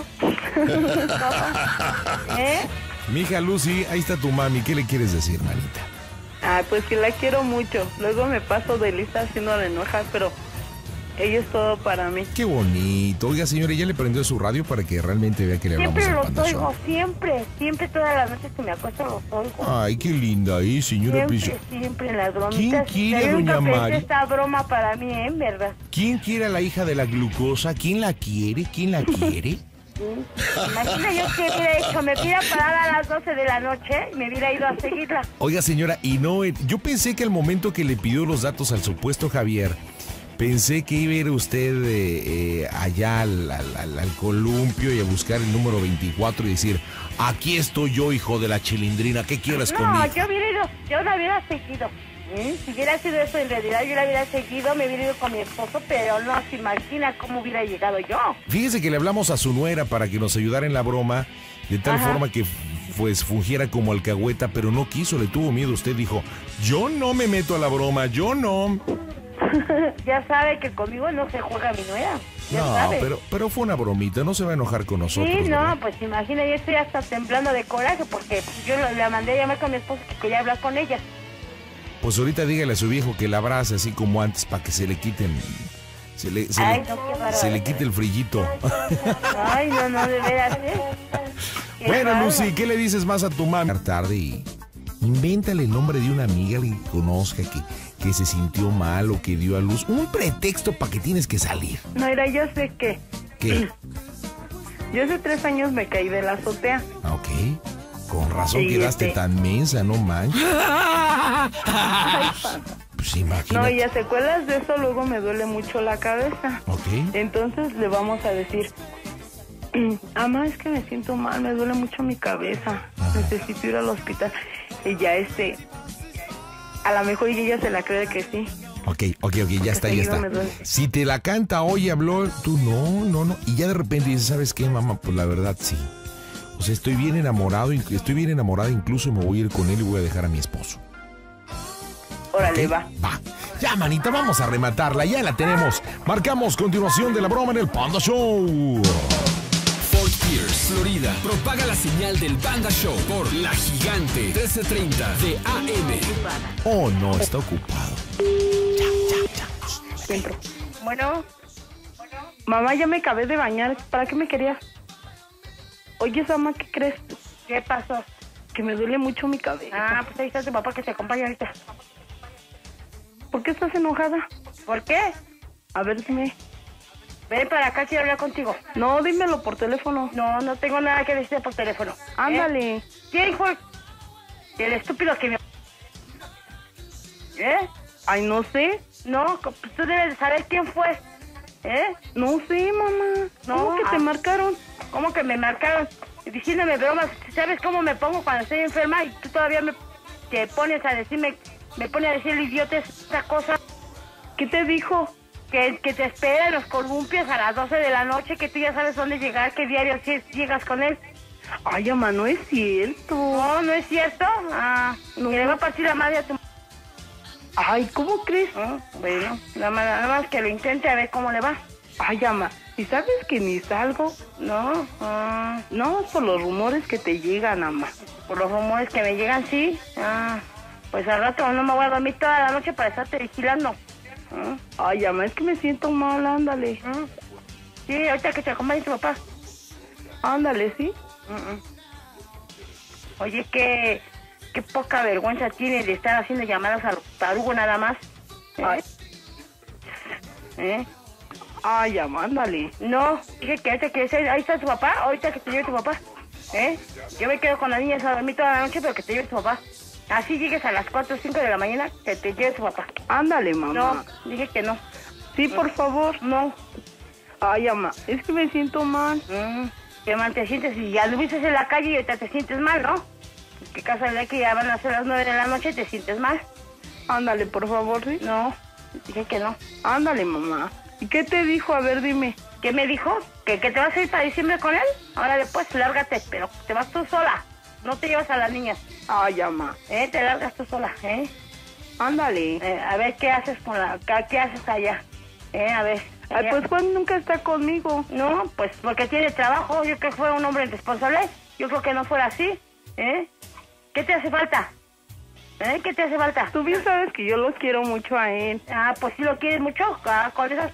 Todo. ¿Eh? Mija Lucy, ahí está tu mami, ¿qué le quieres decir, manita? Ah, pues que la quiero mucho. Luego me paso de lista haciéndola enojar, pero ella es todo para mí. Qué bonito. Oiga, señora, ¿ya le prendió su radio para que realmente vea que le hablamos Siempre al los Panda oigo, Show? siempre, siempre todas las noches que me acuesto los oigo. Ay, qué linda, ¿eh, señora? Siempre, Priscila? siempre en las bromitas. ¿Quién quiere, Yo nunca doña pensé Mari? esta broma para mí, ¿eh? ¿Verdad? ¿Quién quiere a la hija de la glucosa? ¿Quién la quiere? ¿Quién la quiere? Imagina yo que hubiera hecho, me hubiera parado a las doce de la noche y me hubiera ido a seguirla. Oiga, señora, y no, eh, yo pensé que al momento que le pidió los datos al supuesto Javier, pensé que iba a ir usted eh, eh, allá al, al, al- al columpio y a buscar el número veinticuatro y decir, aquí estoy yo, hijo de la chilindrina, ¿qué quieres No, conmigo? yo hubiera ido, yo la hubiera seguido. ¿eh? Si hubiera sido eso en realidad, yo la hubiera seguido, me hubiera ido con mi esposo, pero no se imagina cómo hubiera llegado yo. Fíjese que le hablamos a su nuera para que nos ayudara en la broma, de tal Ajá. forma que pues fungiera como alcahueta, pero no quiso, le tuvo miedo. Usted dijo, yo no me meto a la broma, yo no. Ya sabe que conmigo no se juega mi nuera. Ya No, sabe. pero, pero fue una bromita, no se va a enojar con nosotros. Sí, no, ¿verdad? pues imagina, yo estoy hasta temblando de coraje porque yo lo- la mandé a llamar con mi esposo que quería hablar con ella. Pues ahorita dígale a su viejo que la abrace así como antes para que se le quiten. Se le, se Ay, le- no, qué bárbaro. se le quite el frillito. Ay, no, no, de veras, ¿eh? Qué Bueno, bárbaro. Lucy, ¿qué le dices más a tu mamá? Tarde y invéntale el nombre de una amiga que conozca, que, que se sintió mal o que dio a luz. Un pretexto para que tienes que salir. No, mira, yo sé que ¿Qué? yo hace tres años me caí de la azotea. Ah, ok. Con razón Sí, quedaste este- tan mensa, no manches. Ay, panda. Pues No, imagínate. y a secuelas de eso luego me duele mucho la cabeza. Ok. Entonces le vamos a decir, Ama, es que me siento mal, me duele mucho mi cabeza. Necesito ir al hospital. Y ya este, a lo mejor y ella se la cree que sí. Ok, ok, ok, ya está, ya seguido está. me duele. Si te la canta hoy, habló, tú no, no, no. Y ya de repente dices, ¿sabes qué, mamá? Pues la verdad sí. O sea, estoy bien enamorado, inc- estoy bien enamorada, incluso me voy a ir con él y voy a dejar a mi esposo. Órale, ¿Ok? va. Va. Ya, manita, vamos a rematarla, ya la tenemos. Marcamos continuación de la broma en el Panda Show. Fort Pierce, Florida. Propaga la señal del Panda Show por La Gigante trece treinta de A M. Oh, no, está ocupado. Dentro. Bueno, Mamá, ya me acabé de bañar. ¿Para qué me querías? Oye, Sama, ¿qué crees? ¿qué pasó? Que me duele mucho mi cabeza. Ah, pues ahí está tu papá que te acompaña ahorita. ¿Por qué estás enojada? ¿Por qué? A ver, dime. Ven para acá, quiero hablar contigo. No, dímelo por teléfono. No, no tengo nada que decirte por teléfono. ¿Eh? Ándale. ¿Quién fue el estúpido que me... ¿Eh? Ay, no sé. No, pues tú debes de saber quién fue. ¿Eh? No sé, mamá. No, ¿Cómo que te ah. marcaron? ¿Cómo que me marcaron? Diciéndome bromas. ¿Sabes cómo me pongo cuando estoy enferma? Y tú todavía me te pones a decirme, me pone a decir idiotes esa cosa. ¿Qué te dijo? Que, que te espera en los columpios a las doce de la noche, que tú ya sabes dónde llegar, qué diario si llegas con él. Ay, mamá, no es cierto. No, no es cierto. Ah, No. que le va a partir la madre a tu... Ay, ¿cómo crees? Ah, bueno, nada más, nada más que lo intente a ver cómo le va. Ay, mamá, ¿y sabes que ni salgo? No, ah, No, por los rumores que te llegan, mamá. por los rumores que me llegan, sí. Ah, pues al rato no me voy a dormir toda la noche para estarte vigilando. Ah, Ay, mamá, es que me siento mal, ándale. ah. Sí, ahorita que te acompañe tu papá. Ándale, ¿sí? Mm, mm. Oye, qué, qué poca vergüenza tiene de estar haciendo llamadas al tarugo nada más. ¿Eh? Ay. ¿Eh? Ay, mamá, ándale. No, dije que ahorita que ahí está tu papá, ahorita que te lleve tu papá. ¿Eh? Yo me quedo con las niñas a dormir toda la noche, pero que te lleve tu papá. Así llegues a las cuatro o cinco de la mañana, que te lleve tu papá. Ándale, mamá. No, dije que no. Sí, por favor. No. Ay, mamá, es que me siento mal. Mm, ¿Qué mal te sientes? Y ya anduviste en la calle y ahorita te sientes mal, ¿no? ¿Qué casualidad que ya van a ser las nueve de la noche y te sientes mal? Ándale, por favor, ¿sí? No, dije que no. Ándale, mamá. ¿Y qué te dijo? A ver, dime. ¿Qué me dijo? ¿Que, que te vas a ir para diciembre con él? Ahora después, lárgate, pero te vas tú sola. No te llevas a las niñas. Ay, mamá. ¿Eh? Te largas tú sola, ¿eh? Ándale. Eh, a ver, ¿qué haces con la... ¿Qué, qué haces allá? ¿Eh? A ver. Ay, allá. pues Juan nunca está conmigo. No, pues porque tiene trabajo. Yo creo que fue un hombre irresponsable. Yo creo que no fuera así. ¿Eh? ¿Qué te hace falta? ¿Eh? ¿Qué te hace falta? Tú bien sabes que yo los quiero mucho a él. Ah, pues sí lo quieres mucho. Ah, con esas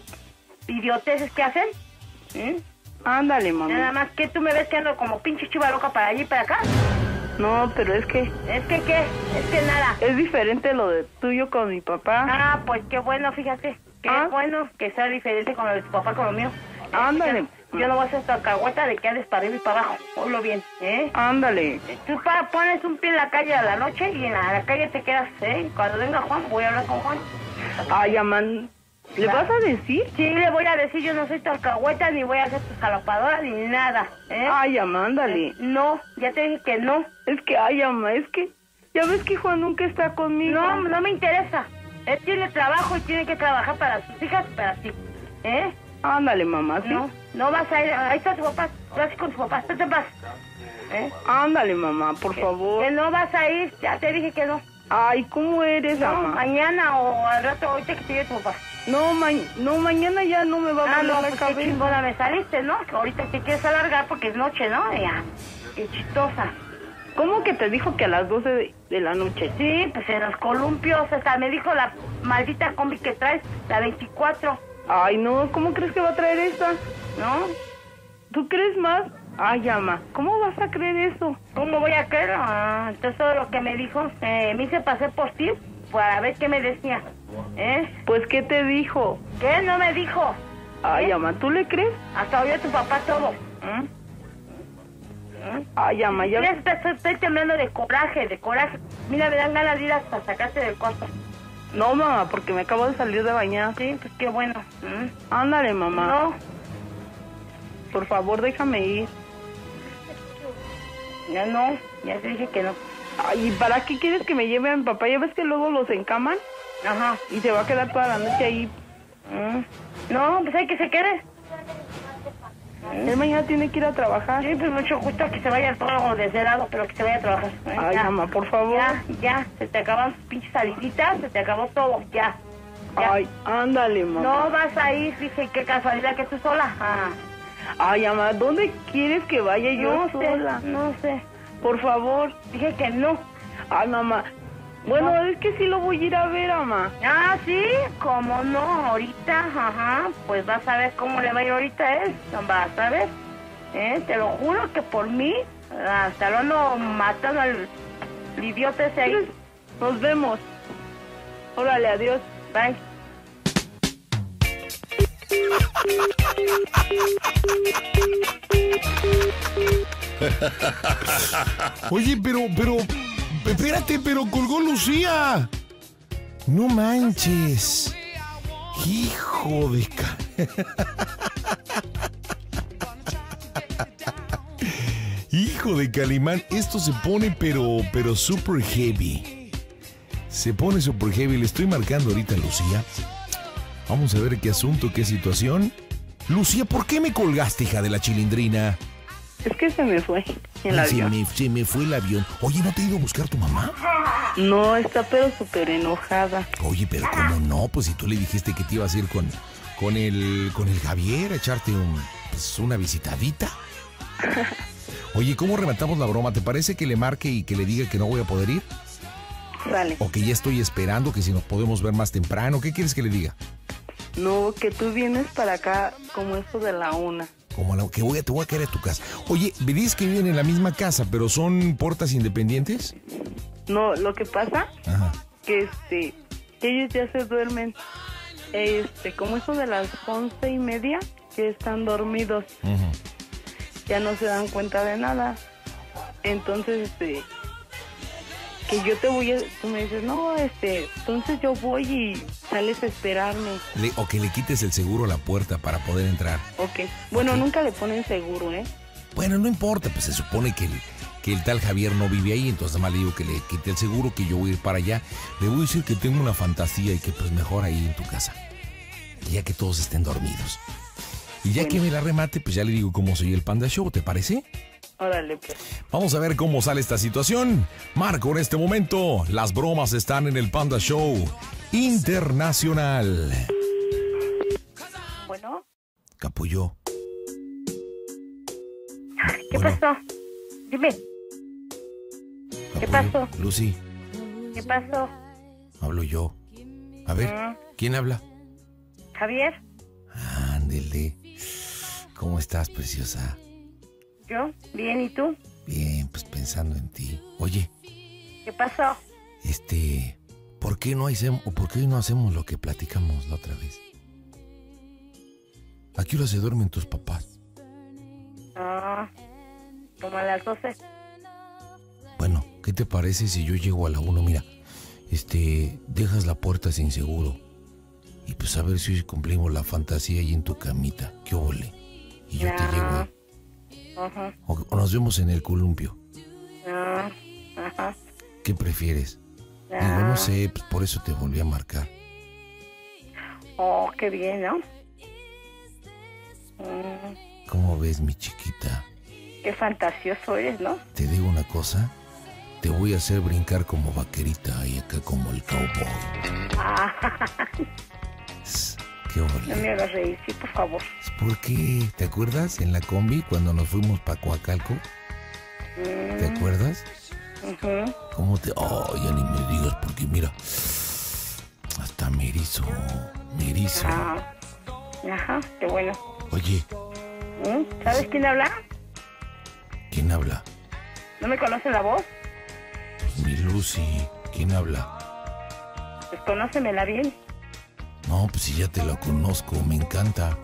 idioteces que hacen. ¿Eh? Ándale, mamá. Nada más que tú me ves que ando como pinche chiva loca para allí y para acá. No, pero es que Es que, ¿qué? Es que nada. es diferente lo de tuyo con mi papá. Ah, pues qué bueno, fíjate. Qué Ah. bueno que sea diferente con lo de tu papá con lo mío. Ándale. Yo, yo no voy a hacer esta cagüeta de que andes para arriba y para abajo. Oílo bien, ¿eh? Ándale. Tú pa, pones un pie en la calle a la noche y en la, la calle te quedas, ¿eh? Cuando venga Juan, voy a hablar con Juan. Ay, mamá, ¿le vas a decir? Sí, le voy a decir, yo no soy tu alcahueta, ni voy a ser tu jalapadora, ni nada, ¿eh? Ay, mamá, ándale. No, ya te dije que no. Es que, ay, mamá, es que ya ves que Juan nunca está conmigo. No, no me interesa. Él tiene trabajo y tiene que trabajar para sus hijas, para ti, ¿eh? Ándale, mamá, ¿sí? No, no vas a ir, ahí está tu papá, vas con tu papá, estate en paz, ¿eh? Ándale, mamá, por favor. Que no vas a ir, ya te dije que no. Ay, ¿cómo eres, No, mamá? mañana o al rato, ahorita que te lleve tu papá. No, ma no, mañana ya no me va a Ah, doler no, la pues qué cabeza. chingona me saliste, ¿no? Que ahorita te quieres alargar porque es noche, ¿no? Ya, qué chistosa. ¿Cómo que te dijo que a las doce de, de la noche? Sí, pues en los columpios, o sea, me dijo la maldita combi que traes, la veinticuatro, Ay, no, ¿cómo crees que va a traer esta? ¿no? ¿Tú crees más? Ay, mamá, ¿cómo vas a creer eso? ¿Cómo voy a creer? Ah, entonces todo lo que me dijo, eh, me hice pasar por ti para ver qué me decía, ¿eh? Pues, ¿qué te dijo? ¿Qué? No me dijo. Ay, ¿Eh? mamá, ¿tú le crees? Hasta oyó tu papá todo. ¿Eh? Ay, mamá, ya... Mira, estoy, estoy temblando de coraje, de coraje. Mira, me dan ganas de ir hasta sacarte del cuarto. No, mamá, porque me acabo de salir de bañar. Sí, pues qué bueno. ¿Mm? Ándale, mamá. No, Por favor, déjame ir. ya no, ya te dije que no. Ay, ¿y para qué quieres que me lleve a mi papá? ¿Ya ves que luego los encaman? Ajá. Y se va a quedar toda la noche ahí. ¿Mm? No, pues hay que se quede. Él mañana tiene que ir a trabajar. Sí, pues mucho gusto que se vaya todo desvelado, pero que se vaya a trabajar. ¿Eh? Ay, Ya. mamá, por favor. Ya, ya, se te acaban tus pinches saliditas, se te acabó todo, ya. ya. Ay, ándale, mamá. No vas a ir, dije, qué casualidad que tú sola. Ah. Ay, mamá, ¿dónde quieres que vaya yo No sola? sé, no sé. Por favor. Dije que no. Ay, mamá. Bueno, No. es que sí lo voy a ir a ver, mamá. Ah, sí, cómo no, ahorita, ajá, pues vas a ver cómo le va a ir ahorita a él, vas a ver, ¿eh? Te lo juro que por mí, hasta lo ando matando al al idiota ese ahí. Nos vemos. Órale, adiós. Bye. Oye, pero, pero, espérate, pero colgó Lucía. No manches. Hijo de ca... Hijo de Calimán, esto se pone pero, pero super heavy. Se pone super heavy. Le estoy marcando ahorita a Lucía. Vamos a ver qué asunto, qué situación. Lucía, ¿por qué me colgaste, hija de la chilindrina? Es que se me fue el Ay, avión. Se me, se me fue el avión. Oye, ¿no te ha ido a buscar tu mamá? No, está pero súper enojada. Oye, pero ¿cómo no? Pues si tú le dijiste que te ibas a ir con, con, el, con el Javier a echarte un, pues, una visitadita. Oye, ¿cómo rematamos la broma? ¿Te parece que le marque y que le diga que no voy a poder ir? Dale. ¿O que ya estoy esperando, que si nos podemos ver más temprano? ¿Qué quieres que le diga? No, que tú vienes para acá como esto de la una. Como la que voy a, te voy a caer a tu casa. Oye, me dices que viven en la misma casa, pero ¿son puertas independientes? No, lo que pasa, Ajá. que este, que ellos ya se duermen. Este, como eso de las once y media, ya están dormidos. Uh-huh. Ya no se dan cuenta de nada. Entonces, este, que yo te voy a, tú me dices, no, este, entonces yo voy y sales a esperarme. Le, o que le quites el seguro a la puerta para poder entrar. Ok. Bueno, Ok. nunca le ponen seguro, ¿eh? Bueno, no importa, pues se supone que el, que el tal Javier no vive ahí, entonces nada más le digo que le quite el seguro, que yo voy a ir para allá. Le voy a decir que tengo una fantasía y que pues mejor ahí en tu casa. Y ya que todos estén dormidos. Y ya Bueno. que me la remate, pues ya le digo cómo soy el Panda Show, ¿te parece? Órale, pues. Vamos a ver cómo sale esta situación. Marco, en este momento, las bromas están en el Panda Show Internacional. Bueno, Capullo. ¿qué Bueno. pasó? Dime, ¿qué Capullo. pasó? Lucy, ¿Qué pasó? hablo yo. A ver, Mm. ¿quién habla? Javier, Ándele. ¿Cómo estás, preciosa? yo, bien, ¿y tú? Bien, pues pensando en ti. Oye, ¿Qué pasó? este, ¿por qué no hacemos, o por qué no hacemos lo que platicamos la otra vez? ¿A qué hora se duermen tus papás? Ah, como a las doce. Bueno, ¿qué te parece si yo llego a la una? Mira, este, dejas la puerta sin seguro. Y pues a ver si hoy cumplimos la fantasía ahí en tu camita. ¿Qué ole? Y yo te Ah. llevo ahí. Ajá, O, o nos vemos en el columpio. ah, ajá. ¿Qué prefieres? Digo, Ah. no sé, pues por eso te volví a marcar. Oh, qué bien, ¿no? Mm, ¿Cómo ves, mi chiquita? qué fantasioso eres, ¿no? Te digo una cosa. Te voy a hacer brincar como vaquerita y acá como el cowboy. Ah, Tss, ¿Qué no ole? me hagas reír, sí, por favor. ¿Por qué? ¿Te acuerdas en la combi cuando nos fuimos para Coacalco? Mm, ¿Te acuerdas? ujú. ¿Cómo te...? Oh, ya ni me digas porque mira... Hasta me erizo, me erizo. Ah, ajá, qué bueno. Oye, ¿Mm? ¿Sabes quién habla? ¿quién habla? ¿No me conoce la voz? Pues mi Lucy. ¿Quién habla? Pues conócemela bien. No, pues si ya te la conozco, me encanta.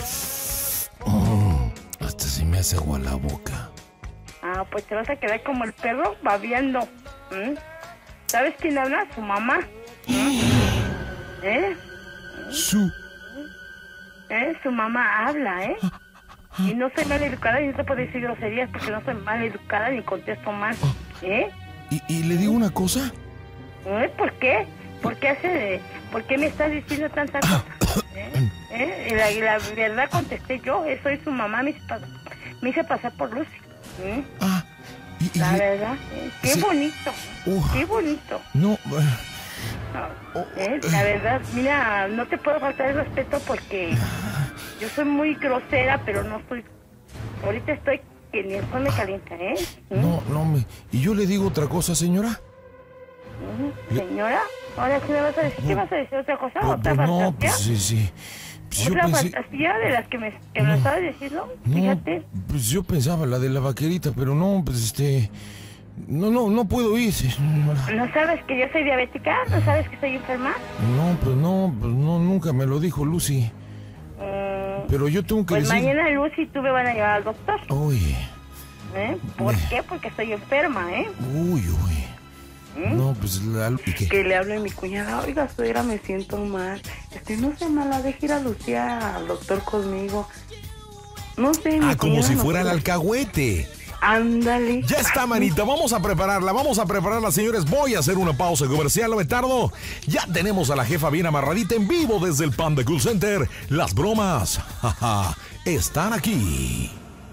Mm, hasta se me hace agua la boca. Ah, pues te vas a quedar como el perro babeando. ¿Mm? ¿Sabes quién habla? Su mamá. ¿Mm? ¿Eh? Su... ¿Eh? Su mamá habla, ¿eh? Y no soy mal educada y no te puedo decir groserías porque no soy mal educada ni contesto mal. ¿Eh? ¿Y, y le digo una cosa? ¿Eh? ¿Por qué? ¿Por qué hace, por qué me estás diciendo tantas cosas? ¿Eh? ¿Eh? Y la, y la verdad contesté yo, eh, soy su mamá, me hice, pas- me hice pasar por Lucy. ¿Eh? Ah, y... y La le- verdad, eh, qué Sí. bonito, Uh. qué bonito. No... eh, No, ¿eh? La verdad, mira, no te puedo faltar el respeto porque yo soy muy grosera, pero no soy... Ahorita estoy que ni el sol me calienta, ¿eh? ¿Mm? no, no me... ¿Y yo le digo otra cosa, señora? ¿Mm? Señora, ahora sí me vas a decir, ¿qué vas a decir otra cosa? Pues, ¿Otra pues, fantasía? no, pues sí, sí. Pues yo ¿Otra pensé... fantasía de las que me, que me No. estabas diciendo? No, Fíjate. pues yo pensaba la de la vaquerita, pero no, pues este... No, no, no puedo ir, señora. ¿No sabes que yo soy diabética? ¿No sabes que soy enferma? No, pues no, pues no, nunca me lo dijo Lucy. Mm, Pero yo tengo que pues decir... mañana Lucy y tú me van a llevar al doctor. Oye, ¿Eh? ¿Por Me- qué? Porque estoy enferma, ¿eh? uy, uy. ¿Mm? No, pues la... ¿Y qué? Que le hable a mi cuñada, oiga, suegra, me siento mal. este, no sé, mala, deje ir a Lucía al doctor conmigo. No sé. Ah, como si fuera el alcahuete. Ándale. Ya está, manita, vamos a prepararla, vamos a prepararla, señores. Voy a hacer una pausa comercial, no me tardo. Ya tenemos a la jefa bien amarradita en vivo desde el Panda Cool Center. Las bromas, jaja, están aquí.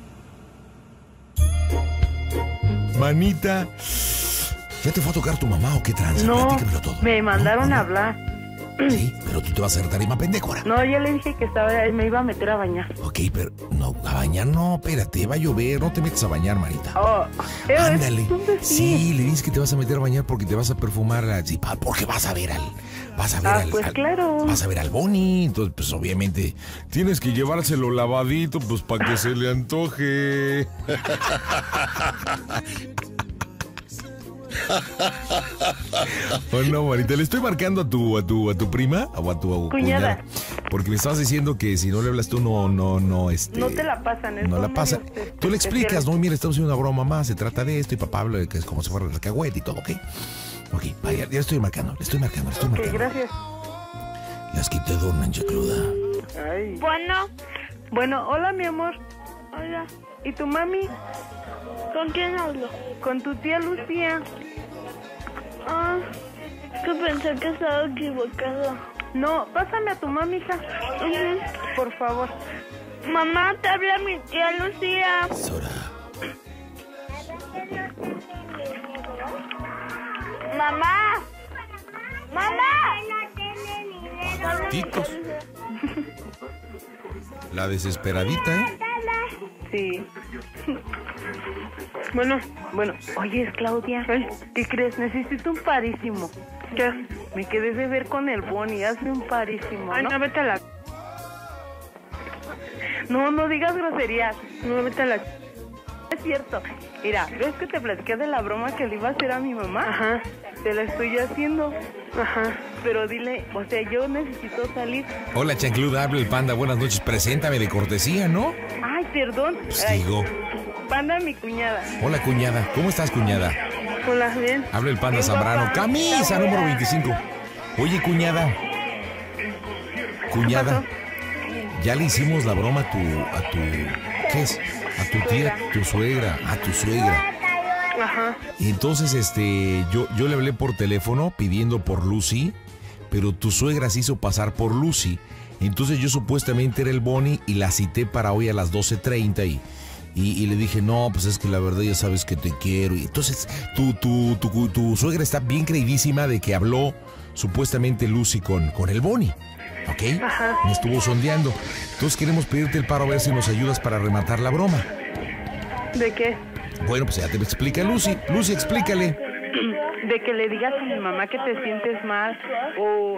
Manita, ¿ya te fue a tocar tu mamá o qué tranza? No, platícamelo todo. me mandaron ¿No? a hablar. Sí, pero tú te vas a hacer tarima pendejora. No, ya le dije que estaba, me iba a meter a bañar. Ok, pero no, a bañar no, espérate, va a llover, no te metas a bañar, manita. Oh, eh, Ándale. ¿dónde Sí, sí? le dices que te vas a meter a bañar porque te vas a perfumar la zipal, porque vas a ver al, vas a ver Ah, al, pues al- claro. vas a ver al Boni, entonces pues obviamente tienes que llevárselo lavadito, pues para que se le antoje. Oh, no, manita, le estoy marcando a tu, a tu, a tu prima o a tu Cuñada. cuñada, porque me estabas diciendo que si no le hablas tú no, no, no, este. No te la pasan, es No la todo pasa. medio, este, Tú le explicas, especial. no, mira, estamos haciendo una broma más, se trata de esto y papá habla de que es como si fuera el cacahuete y todo, ¿ok? Ok, vaya, ya estoy marcando, le estoy marcando, le estoy Ok, marcando. gracias. Las que te adornan, chacluda. Ay. Bueno, Bueno, hola, mi amor. hola. ¿Y tu mami? ¿Con quién hablo? Con tu tía Lucía. Ah, es que pensé que estaba equivocada. No, pásame a tu mami, hija. Ujú. Por favor. Mamá, te habla mi tía Lucía. Sora. Mamá. Mamá. Titos. La desesperadita, ¿eh? Sí. Bueno, bueno. Oye, es Claudia. ¿Qué crees? Necesito un parísimo. ¿Qué? Me quedé de ver con el Boni. Hazme un parísimo, Ay, ¿no? no, vete a la... No, no digas groserías. No, vete a la... Es cierto. Mira, ¿ves que te platiqué de la broma que le iba a hacer a mi mamá? Ajá, Te la estoy haciendo. ajá. Pero dile, o sea, yo necesito salir. Hola, chancluda, habla el panda, buenas noches, preséntame de cortesía, ¿no? Ay, perdón. Pues Ay, digo. Panda, mi cuñada. Hola, cuñada, ¿cómo estás, cuñada? Hola, bien. Habla el panda Bien, Zambrano, guapa. camisa Está número buena. veinticinco. Oye, cuñada. Cuñada, ya le hicimos la broma a tu, a tu, ¿qué es? A tu tía, tu suegra, a tu suegra. Ajá. Y entonces, este, yo, yo le hablé por teléfono pidiendo por Lucy, pero tu suegra se hizo pasar por Lucy. Entonces yo supuestamente era el Boni y la cité para hoy a las doce treinta y, y, y le dije, no, pues es que la verdad ya sabes que te quiero. Y entonces tu, tu, tu, tu suegra está bien creidísima de que habló supuestamente Lucy con, con el Boni. ¿Ok? Ajá. Me estuvo sondeando. Entonces queremos pedirte el paro a ver si nos ayudas para rematar la broma. ¿De qué? Bueno, pues ya te explica Lucy. Lucy, explícale. De que le digas a mi mamá que te sientes mal. O.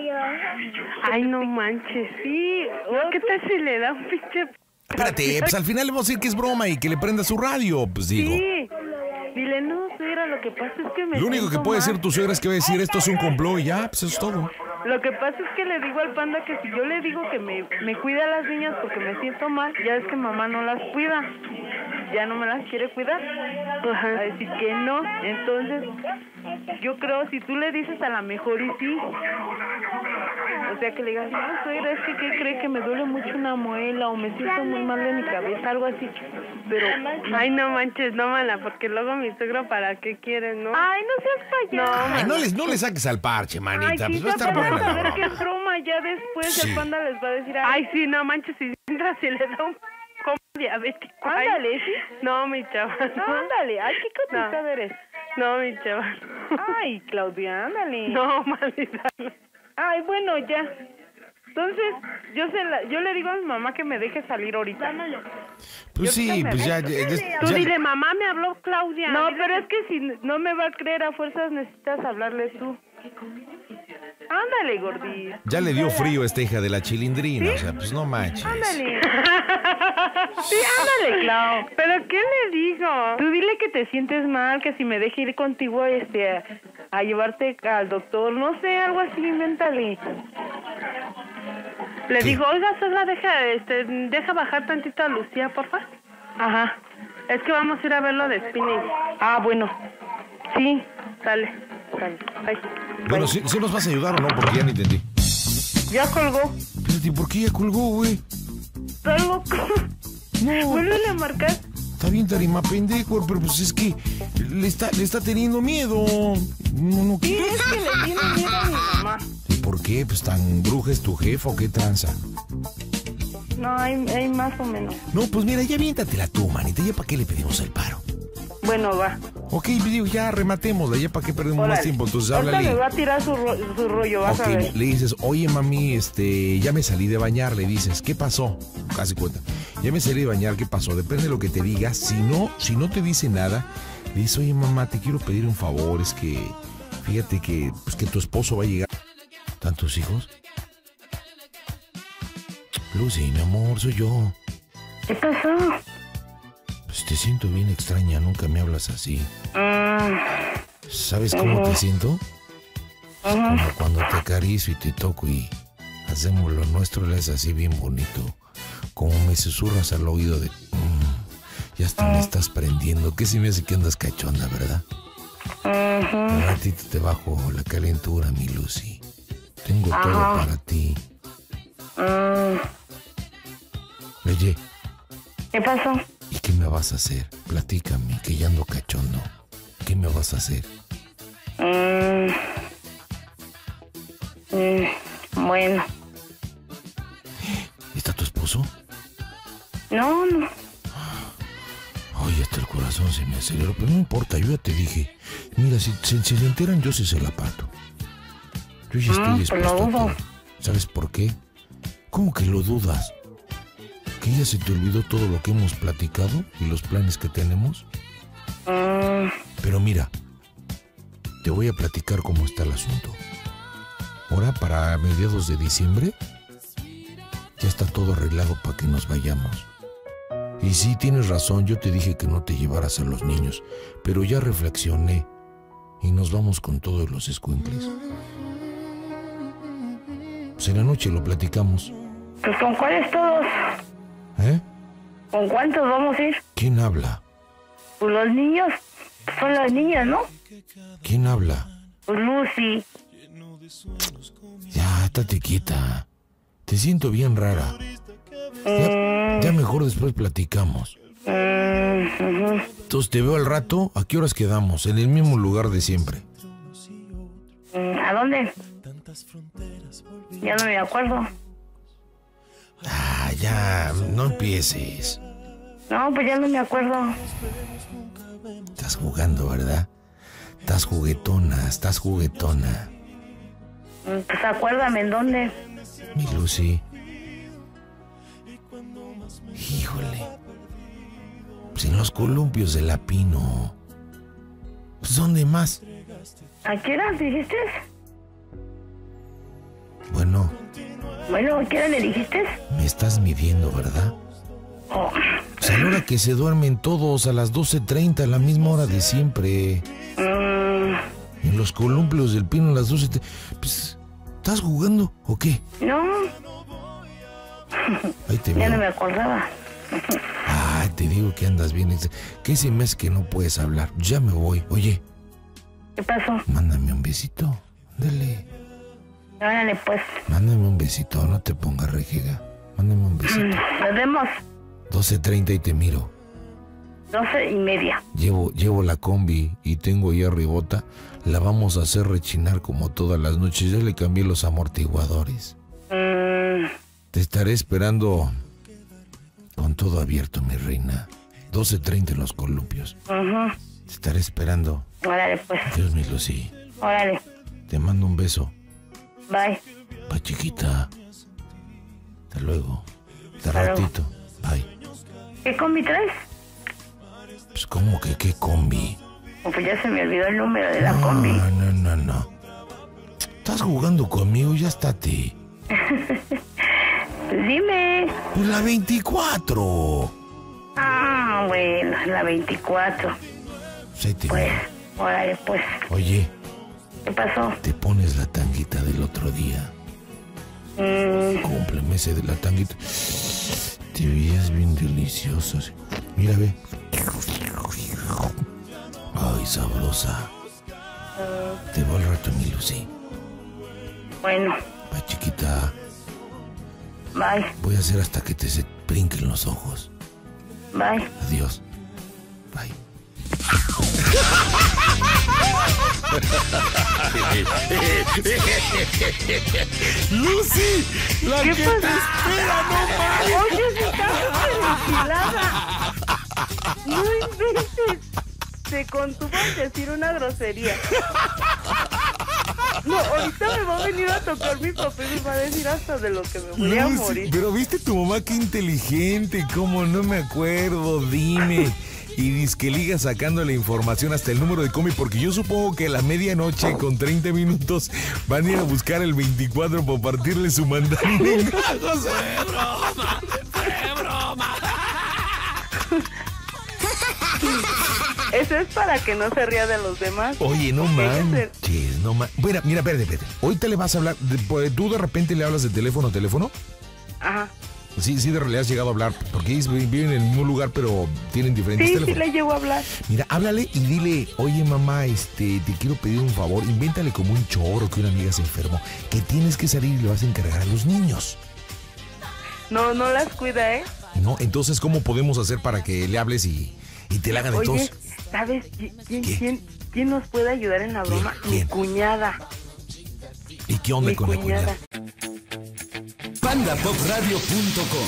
Ay, no manches. Sí, ¿O qué tal si le da un pinche... Espérate, pues al final le vamos a decir que es broma y que le prenda su radio, pues digo. Sí. Dile, no, suegra, lo que pasa es que me Lo único que siento puede mal. decir tu suegra es que va a decir esto es un complot y ya, pues eso es todo. Lo que pasa es que le digo al panda que si yo le digo que me, me cuida a las niñas porque me siento mal, ya es que mamá no las cuida. Ya no me las quiere cuidar. Ajá. A decir que no. Entonces, yo creo si tú le dices a la mejor y sí. O sea, que le digas, no, suegra, es que ¿qué cree? Que me duele mucho una muela o me siento muy mal de mi cabeza, algo así. Pero, Ay, no manches, no, mala, porque luego mi suegro, ¿para qué quiere, no? ay, no seas payaso. Ay, no les, no le saques al parche, manita, Ay, pues sí, va a estar pero buena vas la a ver que broma. es broma. Ya después Sí. el panda les va a decir, Ay, sí, no manches, si entra, si le da un como diabético. Ay, ándale, sí. No, mi chava. No, ándale, ay, qué contestada No. eres. No, mi chava. Ay, Claudia, ándale. No, maldita. no. Ay, bueno, ya. Entonces, yo se la, yo le digo a mi mamá que me deje salir ahorita. Pues sí, pues ya, ya, Tú ya- dile, mamá, me habló Claudia. No, Dile pero que- es que si no me va a creer a fuerzas necesitas hablarle tú. Ándale, gordita. ya le dio frío a esta hija de la chilindrina, o sea, pues no manches. Ándale. Sí, ándale, Clau. ¿Pero qué le digo? Tú dile que te sientes mal, que si me deje ir contigo este, a, a llevarte al doctor, no sé, algo así, invéntale. Le ¿Qué? digo, oiga, Sola, deja, este, deja bajar tantito a Lucía, porfa. Ajá. Es que vamos a ir a ver lo de spinning. Ah, bueno. Sí. Dale. Dale. Ay. Bueno, ¿sí, sí nos vas a ayudar o no? Porque ya no entendí. Ya colgó. Espérate, ¿por qué ya colgó, güey? Está loco. No. Vuelve a marcar. Está bien, Tarima, pendejo, pero pues es que le está, le está teniendo miedo. No, no, Sí, es que le tiene miedo a mi mamá. ¿Por qué? Pues tan bruja es tu jefa o qué tranza. No, hay, hay más o menos. No, pues mira, ya aviéntatela tú, manita. ¿Ya para qué le pedimos el paro? Bueno, va. Ok, digo, ya rematémosla. ¿Ya para qué perdemos Órale. más tiempo? Entonces Ahorita háblale. le va a tirar su, ro su rollo, vas Ok, a ver. le dices, oye mami, este, ya me salí de bañar, le dices, ¿qué pasó? Casi cuenta. Ya me salí de bañar, ¿qué pasó? Depende de lo que te diga. Si no, si no te dice nada, le dices, oye mamá, te quiero pedir un favor, es que, fíjate que, pues que tu esposo va a llegar. ¿Tantos hijos? Lucy, mi amor, soy yo. ¿Qué pasó? Pues te siento bien extraña, nunca me hablas así. Mm. ¿Sabes cómo Uh-huh. te siento? Uh-huh. Como cuando te acaricio y te toco y hacemos lo nuestro, le es así bien bonito. Como me susurras al oído de... Mm, ya hasta me estás prendiendo. ¿Qué se me hace que andas cachonda, verdad? Uh-huh. Un ratito te bajo la calentura, mi Lucy. Tengo Ajá. todo para ti. Mm. Oye, ¿Qué pasó? ¿y qué me vas a hacer? Platícame, que ya ando cachondo. ¿Qué me vas a hacer? Mm. Mm. Bueno. ¿Está tu esposo? No, no. Ay, hasta el corazón se me aceleró, pero no importa, yo ya te dije. Mira, si, si, si se enteran, yo sí se la parto. Yo ya estoy Mm, dispuesto pues lo a dudo. todo. ¿Sabes por qué? ¿Cómo que lo dudas? ¿Que ya se te olvidó todo lo que hemos platicado y los planes que tenemos? Mm. Pero mira, te voy a platicar cómo está el asunto. Ahora, para mediados de diciembre, ya está todo arreglado para que nos vayamos. Y sí, tienes razón, yo te dije que no te llevaras a los niños, pero ya reflexioné y nos vamos con todos los escuincles. Pues en la noche lo platicamos. Pues ¿con cuáles todos? ¿Eh? ¿Con cuántos vamos a ir? ¿Quién habla? Pues los niños. Son las niñas, ¿no? ¿Quién habla? Pues Lucy. Ya, estate quieta. Te siento bien rara. Ya, ya mejor después platicamos. Mm, ujú. Entonces te veo al rato. ¿A qué horas quedamos? En el mismo lugar de siempre. Mm, ¿A dónde? Ya no me acuerdo. Ah, ya, no empieces. No, pues ya no me acuerdo. Estás jugando, ¿verdad? Estás juguetona, estás juguetona. Mm, Pues acuérdame en dónde. Mi Lucy. Híjole. Pues en los columpios de la Pino. Pues ¿dónde más? ¿A qué hora dijiste? Bueno, Bueno, ¿a qué hora le dijiste? me estás midiendo, ¿verdad? Oh. Pues a la hora que se duermen todos, a las doce treinta, a la misma hora de siempre. Mm, En los columpios del Pino a las doce treinta. Pues, ¿estás jugando o qué? no, Ahí te ya no veo. me acordaba. Ay, te digo que andas bien. ¿Qué se me hace que no puedes hablar? Ya me voy. Oye, ¿Qué pasó? mándame un besito. Dale. Órale, pues. Mándame un besito, no te pongas rejega. Mándame un besito. Mm, Nos vemos. doce treinta y te miro. Doce y media. Llevo, llevo la combi y tengo ya ribota. La vamos a hacer rechinar como todas las noches. Ya le cambié los amortiguadores. Mm, Te estaré esperando con todo abierto, mi reina. doce treinta en los columpios. ujú. Te estaré esperando. Órale, pues. Dios mío, Lucy. Órale. Te mando un beso. Bye. Pa' chiquita. Hasta luego. Hasta Hasta luego. ratito. Bye. ¿Qué combi traes? Pues ¿cómo que qué combi? Oh, pues ya se me olvidó el número de la No, combi. no, no, no. Estás jugando conmigo, ya estate. Pues dime. Pues la veinticuatro. Ah, bueno, la veinticuatro. Pues ahí te Pues, veo. órale, pues. Oye, ¿Qué pasó? te pones la tanguita del otro día. Mm, Cúmpleme ese de la tanguita. Te veías bien deliciosa. sí. Mira, ve. Ay, sabrosa. Te veo al rato, mi Lucy. bueno, Pa' chiquita. Bye. Voy a hacer hasta que te se brinquen los ojos. Bye. Adiós. Bye. Lucy, la ¿Qué que pasa? te espera, no mames. Oye, se está súper enchilada. No inventes. Se contuvo al decir una grosería. No, ahorita me va a venir a tocar mi papá y me va a decir hasta de lo que me voy a Lucy, morir. pero viste tu mamá qué inteligente, cómo no me acuerdo, dime. Y dice que liga sacando la información hasta el número de Comi, porque yo supongo que a la medianoche con treinta minutos van a ir a buscar el veinticuatro para partirle su mandarín. ¡Fue broma! ¡Fue broma! Eso es para que no se ría de los demás. Oye, no Déjese- manches, no manches. Mira, mira, espérate, espérate. Ahorita le vas a hablar, de- pues, ¿tú de repente le hablas de teléfono a teléfono? Ajá. Sí, sí, de realidad has llegado a hablar, porque ellos viven en el mismo lugar, pero tienen diferentes Sí, sí teléfonos. le llego a hablar. Mira, háblale y dile, oye mamá, este, te quiero pedir un favor, invéntale como un choro que una amiga se enfermó, que tienes que salir y le vas a encargar a los niños. No, no las cuida, ¿eh? ¿No? Entonces, ¿cómo podemos hacer para que le hables y, y te la haga de Oye, tos? ¿sabes qui- quién, ¿Qué? quién, quién nos puede ayudar en la ¿Quién? broma? ¿Quién? Mi cuñada. ¿Y qué onda Mi con la cuñada. cuñada? panda pop radio punto com.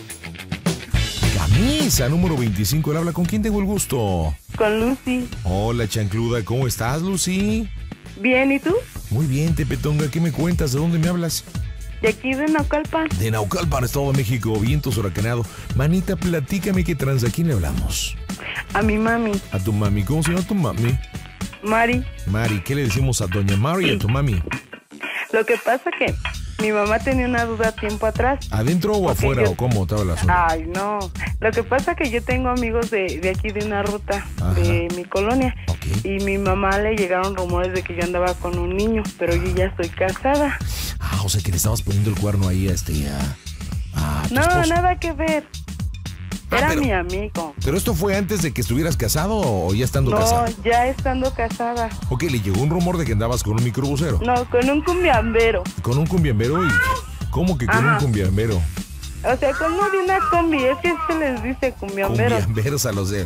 Camisa número veinticinco, ¿le habla? ¿Con quién tengo el gusto? Con Lucy. Hola, chancluda, ¿cómo estás, Lucy? Bien, ¿y tú? Muy bien, Tepetonga, ¿qué me cuentas? ¿De dónde me hablas? De aquí de Naucalpan. De Naucalpan, Estado de México, vientos huracanado. Manita, platícame qué trans, ¿a quién le hablamos? A mi mami, A tu mami, ¿cómo se llama tu mami? Mari. Mari, ¿qué le decimos a doña Mari, a tu mami? Lo que pasa que mi mamá tenía una duda tiempo atrás. ¿Adentro o Porque afuera yo- o cómo estaba la zona? Ay, no. Lo que pasa que yo tengo amigos de, de aquí de una ruta, Ajá. de mi colonia. Ok. Y mi mamá le llegaron rumores de que yo andaba con un niño, pero yo ya estoy casada. Ah, o sea que le estabas poniendo el cuerno ahí a este, a, a tu No, esposo. nada que ver. Ah, Era pero- mi amigo. ¿Pero esto fue antes de que estuvieras casado o ya estando No, casado? ya estando casada. Ok, le llegó un rumor de que andabas con un microbusero. No, con un cumbiambero. ¿Con un cumbiambero? ¿Y cómo que con Ajá. un cumbiambero? O sea, como de una combi, es que se les dice cumbiambero. Cumbiamberos a los de...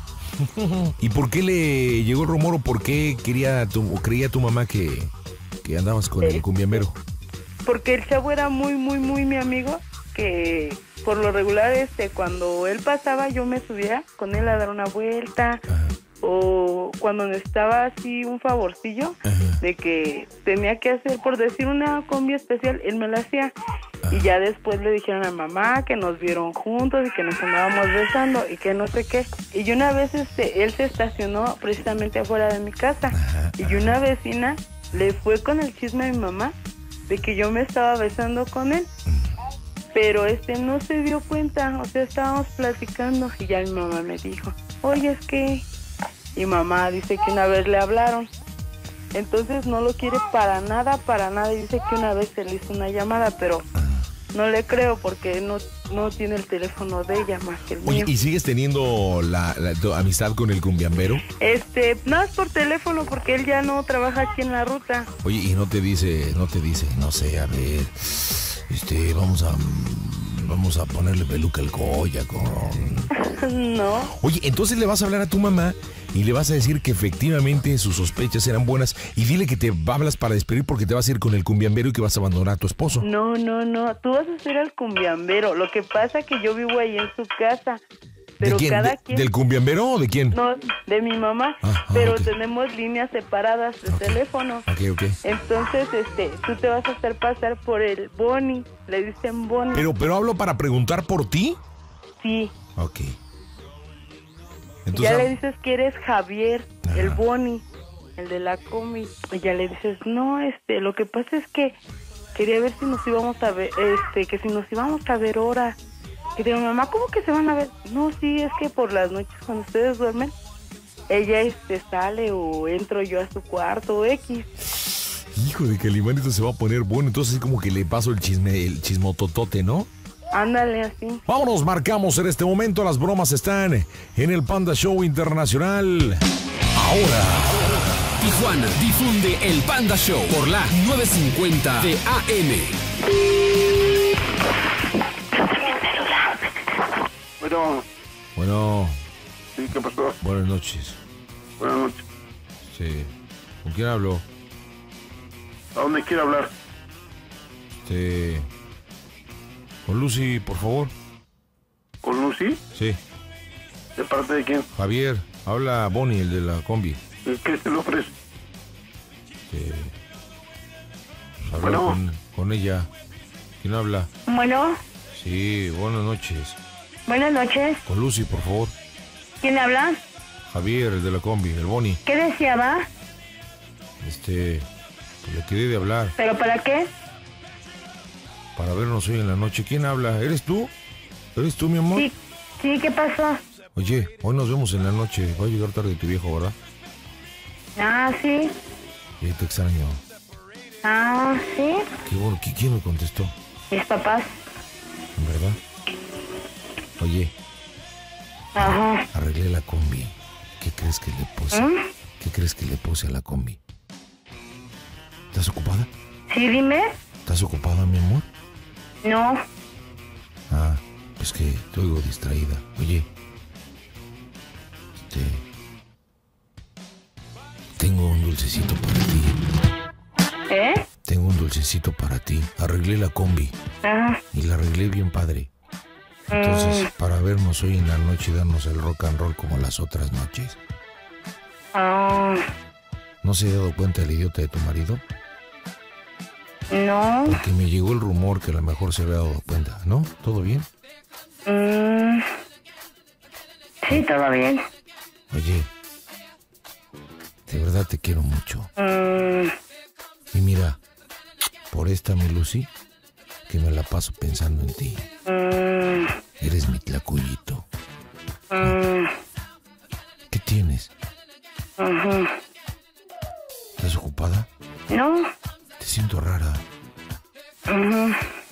¿Y por qué le llegó el rumor o por qué quería tu, o creía tu mamá que, que andabas con el Eh. cumbiambero? Porque el chavo era muy, muy, muy mi amigo, que por lo regular, este, cuando él pasaba, yo me subía con él a dar una vuelta, Ajá. o cuando necesitaba así un favorcillo, Ajá. de que tenía que hacer, por decir una combi especial, él me la hacía. Ajá. Y ya después le dijeron a mamá que nos vieron juntos y que nos andábamos besando y que no sé qué. Y una vez este, él se estacionó precisamente afuera de mi casa. Ajá, Y una vecina le fue con el chisme a mi mamá de que yo me estaba besando con él. Pero este no se dio cuenta, o sea, estábamos platicando y ya mi mamá me dijo, oye, es que... Y mamá dice que una vez le hablaron. Entonces no lo quiere para nada, para nada. Y dice que una vez se le hizo una llamada, pero no le creo porque no, no tiene el teléfono de ella más que el Oye, mío. ¿y sigues teniendo la, la- tu amistad con el cumbiambero? Este, no es por teléfono porque él ya no trabaja aquí en la ruta. Oye, y no te dice, no te dice, no sé, a ver, este, vamos a, vamos a ponerle peluca al Goya con... No. Oye, entonces le vas a hablar a tu mamá y le vas a decir que efectivamente sus sospechas eran buenas y dile que te hablas para despedir porque te vas a ir con el cumbiambero y que vas a abandonar a tu esposo. No, no, no. Tú vas a ser el cumbiambero. Lo que pasa es que yo vivo ahí en su casa. Pero ¿De quién? cada ¿De- quien... ¿Del cumbiambero o de quién? No, de mi mamá. Ah, ah, pero ok. tenemos líneas separadas de Ok. teléfono. Ok, ok. Entonces, este, tú te vas a hacer pasar por el Bonnie. Le dicen Bonnie. Pero, pero hablo para preguntar por ti. Sí. Ok. Y Entonces, ya le dices que eres Javier, Ajá. el Bonnie, el de la comi. Y ya le dices, no, este, lo que pasa es que quería ver si nos íbamos a ver, este, que si nos íbamos a ver ahora. Y digo, mamá, ¿cómo que se van a ver? No, sí, es que por las noches cuando ustedes duermen, ella este sale o entro yo a su cuarto o X. hijo de Calimán, esto se va a poner bueno. Entonces, así como que le paso el chisme, el chismototote, ¿no? Ándale así. Vámonos, marcamos en este momento. Las bromas están en el Panda Show Internacional. Ahora. Tijuana difunde el Panda Show por la novecientos cincuenta de A M. Bueno, Bueno, sí, ¿qué pasó? buenas noches. Buenas noches. Sí. ¿Con quién hablo? ¿A dónde quiere hablar? Este... Con Lucy, por favor. ¿Con Lucy? Sí. ¿De parte de quién? Javier, habla Bonnie, el de la combi. ¿Qué se le ofrece? Este... pues, hablar Bueno. con, con ella. ¿Quién habla? Bueno, Sí, buenas noches. buenas noches. Con Lucy, por favor. ¿Quién habla? Javier, el de la combi, el Bonnie. ¿Qué deseaba? Este... pues le quedé de hablar ¿Pero para qué? para vernos hoy en la noche. ¿Quién habla? ¿Eres tú? ¿Eres tú, mi amor? Sí, sí, ¿qué pasó? Oye, hoy nos vemos en la noche. Va a llegar tarde tu viejo, ¿verdad? Ah, sí. Y ahí te extraño. Ah, sí. Qué bueno. ¿Qui- ¿Quién me contestó? Mis papás. ¿Verdad? Oye, Ajá. arreglé la combi. ¿Qué crees que le puse? ¿Mm? ¿Qué crees que le puse a la combi? ¿Estás ocupada? Sí, dime. ¿Estás ocupada, mi amor? No. Ah, pues que te oigo distraída. Oye, este... tengo un dulcecito para ti. ¿Eh? Tengo un dulcecito para ti. Arreglé la combi Ajá. y la arreglé bien padre. Entonces, para vernos hoy en la noche y darnos el rock and roll como las otras noches. Ah, ¿No se ha dado cuenta el idiota de tu marido? no. Porque me llegó el rumor que a lo mejor se había dado cuenta, ¿no? ¿Todo bien? Mm, sí, todo bien. Oye, de verdad te quiero mucho. Mm, Y mira, por esta mi Lucy, que me la paso pensando en ti. mm, Eres mi tlacuyito. mm, ¿Qué tienes? ujú. ¿Estás ocupada? No. Te siento rara. Ujú.